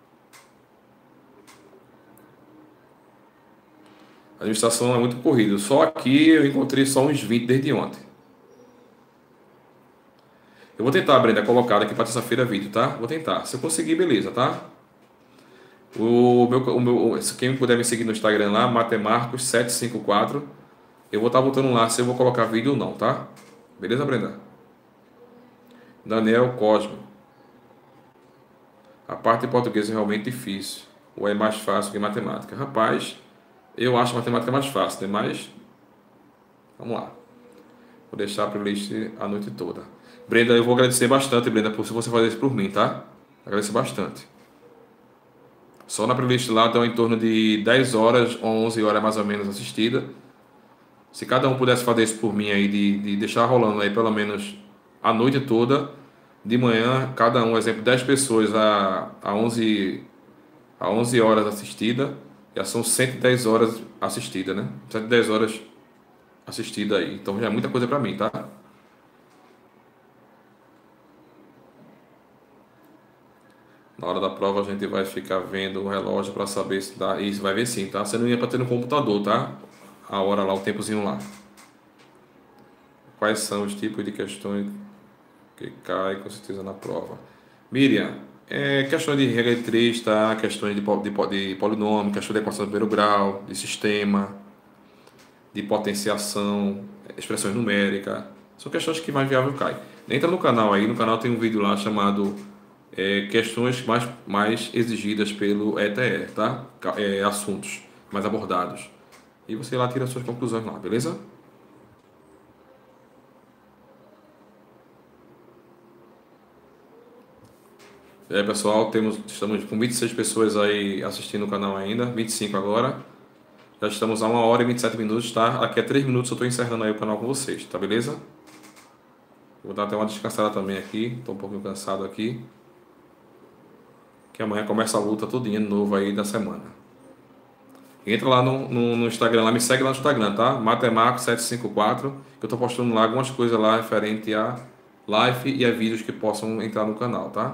A administração é muito corrida. Só aqui eu encontrei só uns vinte desde ontem. Eu vou tentar, Brenda, colocar aqui para terça-feira vídeo, tá? Vou tentar. Se eu conseguir, beleza, tá? O meu, o meu, quem puder me seguir no Instagram lá, matemarcos sete cinco quatro. Eu vou estar botando lá se eu vou colocar vídeo ou não, tá? Beleza, Brenda? Daniel Cosmo. A parte de português é realmente difícil. Ou é mais fácil que matemática? Rapaz, eu acho matemática mais fácil, né? Mas, vamos lá. Vou deixar a playlist a noite toda. Brenda, eu vou agradecer bastante, Brenda, por se você fazer isso por mim, tá? Agradecer bastante. Só na playlist lá dão em torno de dez horas, onze horas mais ou menos assistida. Se cada um pudesse fazer isso por mim aí, de, de deixar rolando aí pelo menos a noite toda, de manhã, cada um, exemplo, dez pessoas a, a, onze, a onze horas assistida, já são cento e dez horas assistidas, né? cento e dez horas assistidas aí. Então já é muita coisa pra mim, tá? Na hora da prova a gente vai ficar vendo o relógio para saber se dá. Isso vai ver sim, tá? Você não ia para ter no computador, tá? A hora lá, o tempozinho lá. Quais são os tipos de questões que caem com certeza na prova? Miriam, é, questões de regra de três, tá? Questões de, de, de polinômio, questões de equação do primeiro grau, de sistema, de potenciação, expressões numéricas. São questões que mais viável cai. Entra no canal aí, no canal tem um vídeo lá chamado é, questões mais, mais exigidas pelo E T E, tá? É, assuntos mais abordados. E você lá tira as suas conclusões lá, beleza? É, pessoal, temos, estamos com vinte e seis pessoas aí assistindo o canal ainda, vinte e cinco agora. Já estamos a uma hora e vinte e sete minutos, tá? Daqui a três minutos eu estou encerrando aí o canal com vocês, tá beleza? Vou dar até uma descansada também aqui, estou um pouquinho cansado aqui. Que amanhã começa a luta todinha de novo aí da semana. Entra lá no, no, no Instagram, lá, me segue lá no Instagram, tá? matemarcos sete cinco quatro, que eu estou postando lá algumas coisas lá referente a live e a vídeos que possam entrar no canal, tá?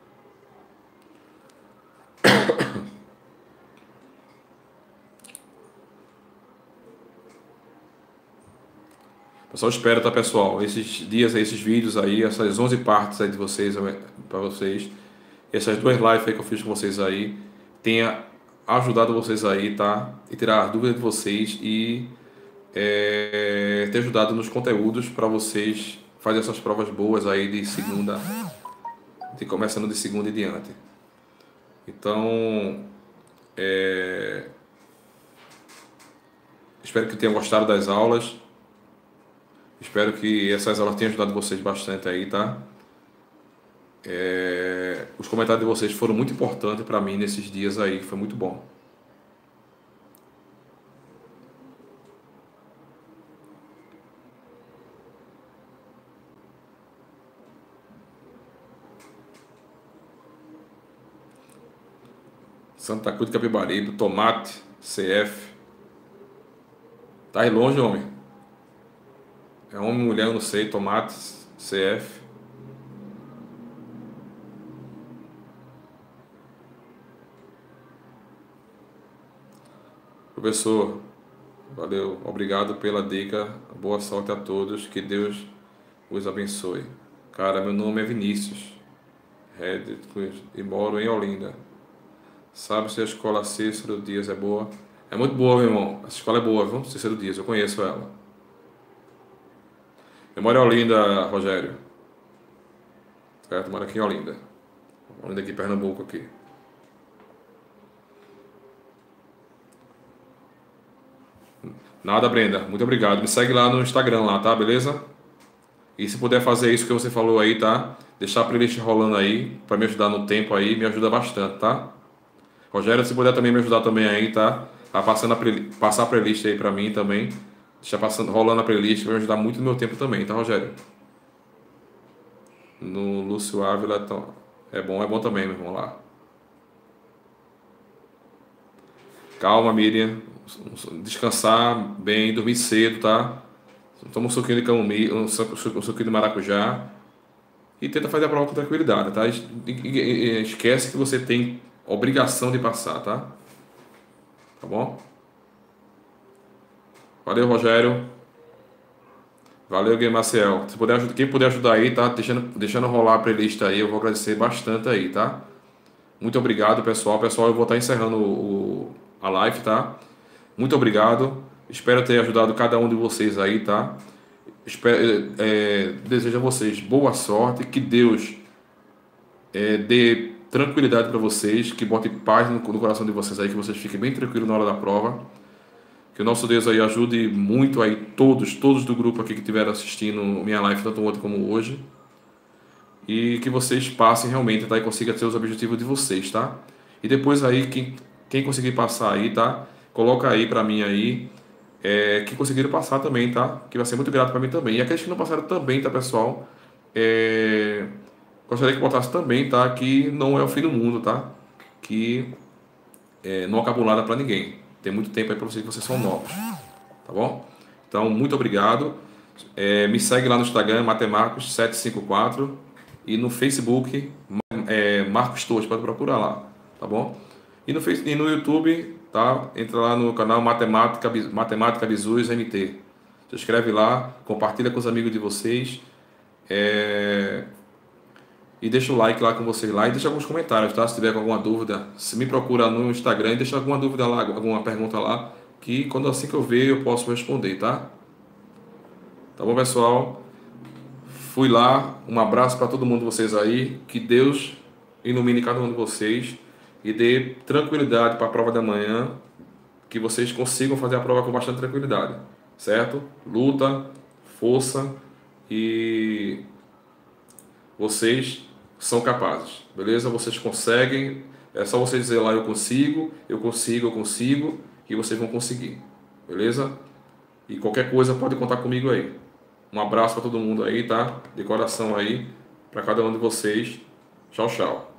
Pessoal, espero, tá, pessoal? Esses dias, esses vídeos aí, essas onze partes aí de vocês, para vocês, essas duas lives aí que eu fiz com vocês aí, tenha ajudado vocês aí, tá? E tirar as dúvidas de vocês e é, ter ajudado nos conteúdos para vocês fazer essas provas boas aí de segunda, de começando de segunda e diante. Então, é, espero que tenham gostado das aulas. Espero que essas aulas tenham ajudado vocês bastante aí, tá? É, os comentários de vocês foram muito importantes para mim nesses dias aí, foi muito bom. Santa Cruz de Capibaribe, Tomate, C F. Tá aí longe, homem? É homem, mulher, eu não sei, Tomate, C F. Professor, valeu, obrigado pela dica, boa sorte a todos, que Deus os abençoe. Cara, meu nome é Vinícius, Red, e moro em Olinda. Sabe se a escola Cícero Dias é boa? É muito boa, meu irmão, essa escola é boa, viu? Cícero Dias, eu conheço ela. Eu moro em Olinda, Rogério. Certo, eu moro aqui em Olinda. Olinda aqui em Pernambuco aqui. Nada, Brenda. Muito obrigado. Me segue lá no Instagram lá, tá? Beleza? E se puder fazer isso que você falou aí, tá? Deixar a playlist rolando aí, para me ajudar no tempo aí, me ajuda bastante, tá? Rogério, se puder também me ajudar também aí, tá? Tá passando a play- passar a playlist aí pra mim também. Deixa passando, rolando a playlist, vai me ajudar muito no meu tempo também, tá, Rogério? No Lúcio Ávila, então, é bom, é bom também, meu irmão, lá. Calma, Miriam. Descansar bem, dormir cedo, tá? Toma um suquinho de camomila, um su- um suquinho de maracujá e tenta fazer a prova com tranquilidade, tá? Es- e- e- e- Esquece que você tem obrigação de passar, tá? Tá bom? Valeu, Rogério. Valeu, Game Maciel. Se puder, ajud- quem puder ajudar aí, tá? Deixando, deixando rolar a playlist aí, eu vou agradecer bastante aí, tá? Muito obrigado, pessoal. Pessoal, eu vou estar encerrando o, o- a live, tá? Muito obrigado. Espero ter ajudado cada um de vocês aí, tá? Espero, é, desejo a vocês boa sorte, que Deus é, dê tranquilidade para vocês, que bote paz no, no coração de vocês aí, que vocês fiquem bem tranquilos na hora da prova. Que o nosso Deus aí ajude muito aí todos, todos do grupo aqui que estiveram assistindo minha live, tanto ontem como hoje. E que vocês passem realmente, tá? E consigam ter os objetivos de vocês, tá? E depois aí, quem, quem conseguir passar aí, tá? Coloca aí pra mim aí, é, que conseguiram passar também, tá? Que vai ser muito grato pra mim também. E aqueles que não passaram também, tá, pessoal? É, gostaria que botasse também, tá? Que não é o fim do mundo, tá? Que é, não acabou nada pra ninguém. Tem muito tempo aí pra vocês que vocês são novos, tá bom? Então, muito obrigado. É, me segue lá no Instagram, Matemarcos sete cinco quatro, e no Facebook, é, Marcos Torres, pode procurar lá, tá bom? E no, Face- e no YouTube, tá? Entra lá no canal Matemática, Bis- Matemática Bizus M T. Se inscreve lá, compartilha com os amigos de vocês, é, e deixa o like lá com vocês lá e deixa alguns comentários, tá? Se tiver com alguma dúvida, se me procura no Instagram e deixa alguma dúvida lá, alguma pergunta lá, que quando assim que eu ver eu posso responder, tá? Tá bom, pessoal? Fui lá, um abraço para todo mundo de vocês aí, que Deus ilumine cada um de vocês e dê tranquilidade para a prova da manhã, que vocês consigam fazer a prova com bastante tranquilidade, certo? Luta, força e vocês são capazes, beleza? Vocês conseguem, é só vocês dizer lá eu consigo, eu consigo, eu consigo, e vocês vão conseguir, beleza? E qualquer coisa pode contar comigo aí. Um abraço para todo mundo aí, tá? De coração aí, para cada um de vocês. Tchau, tchau.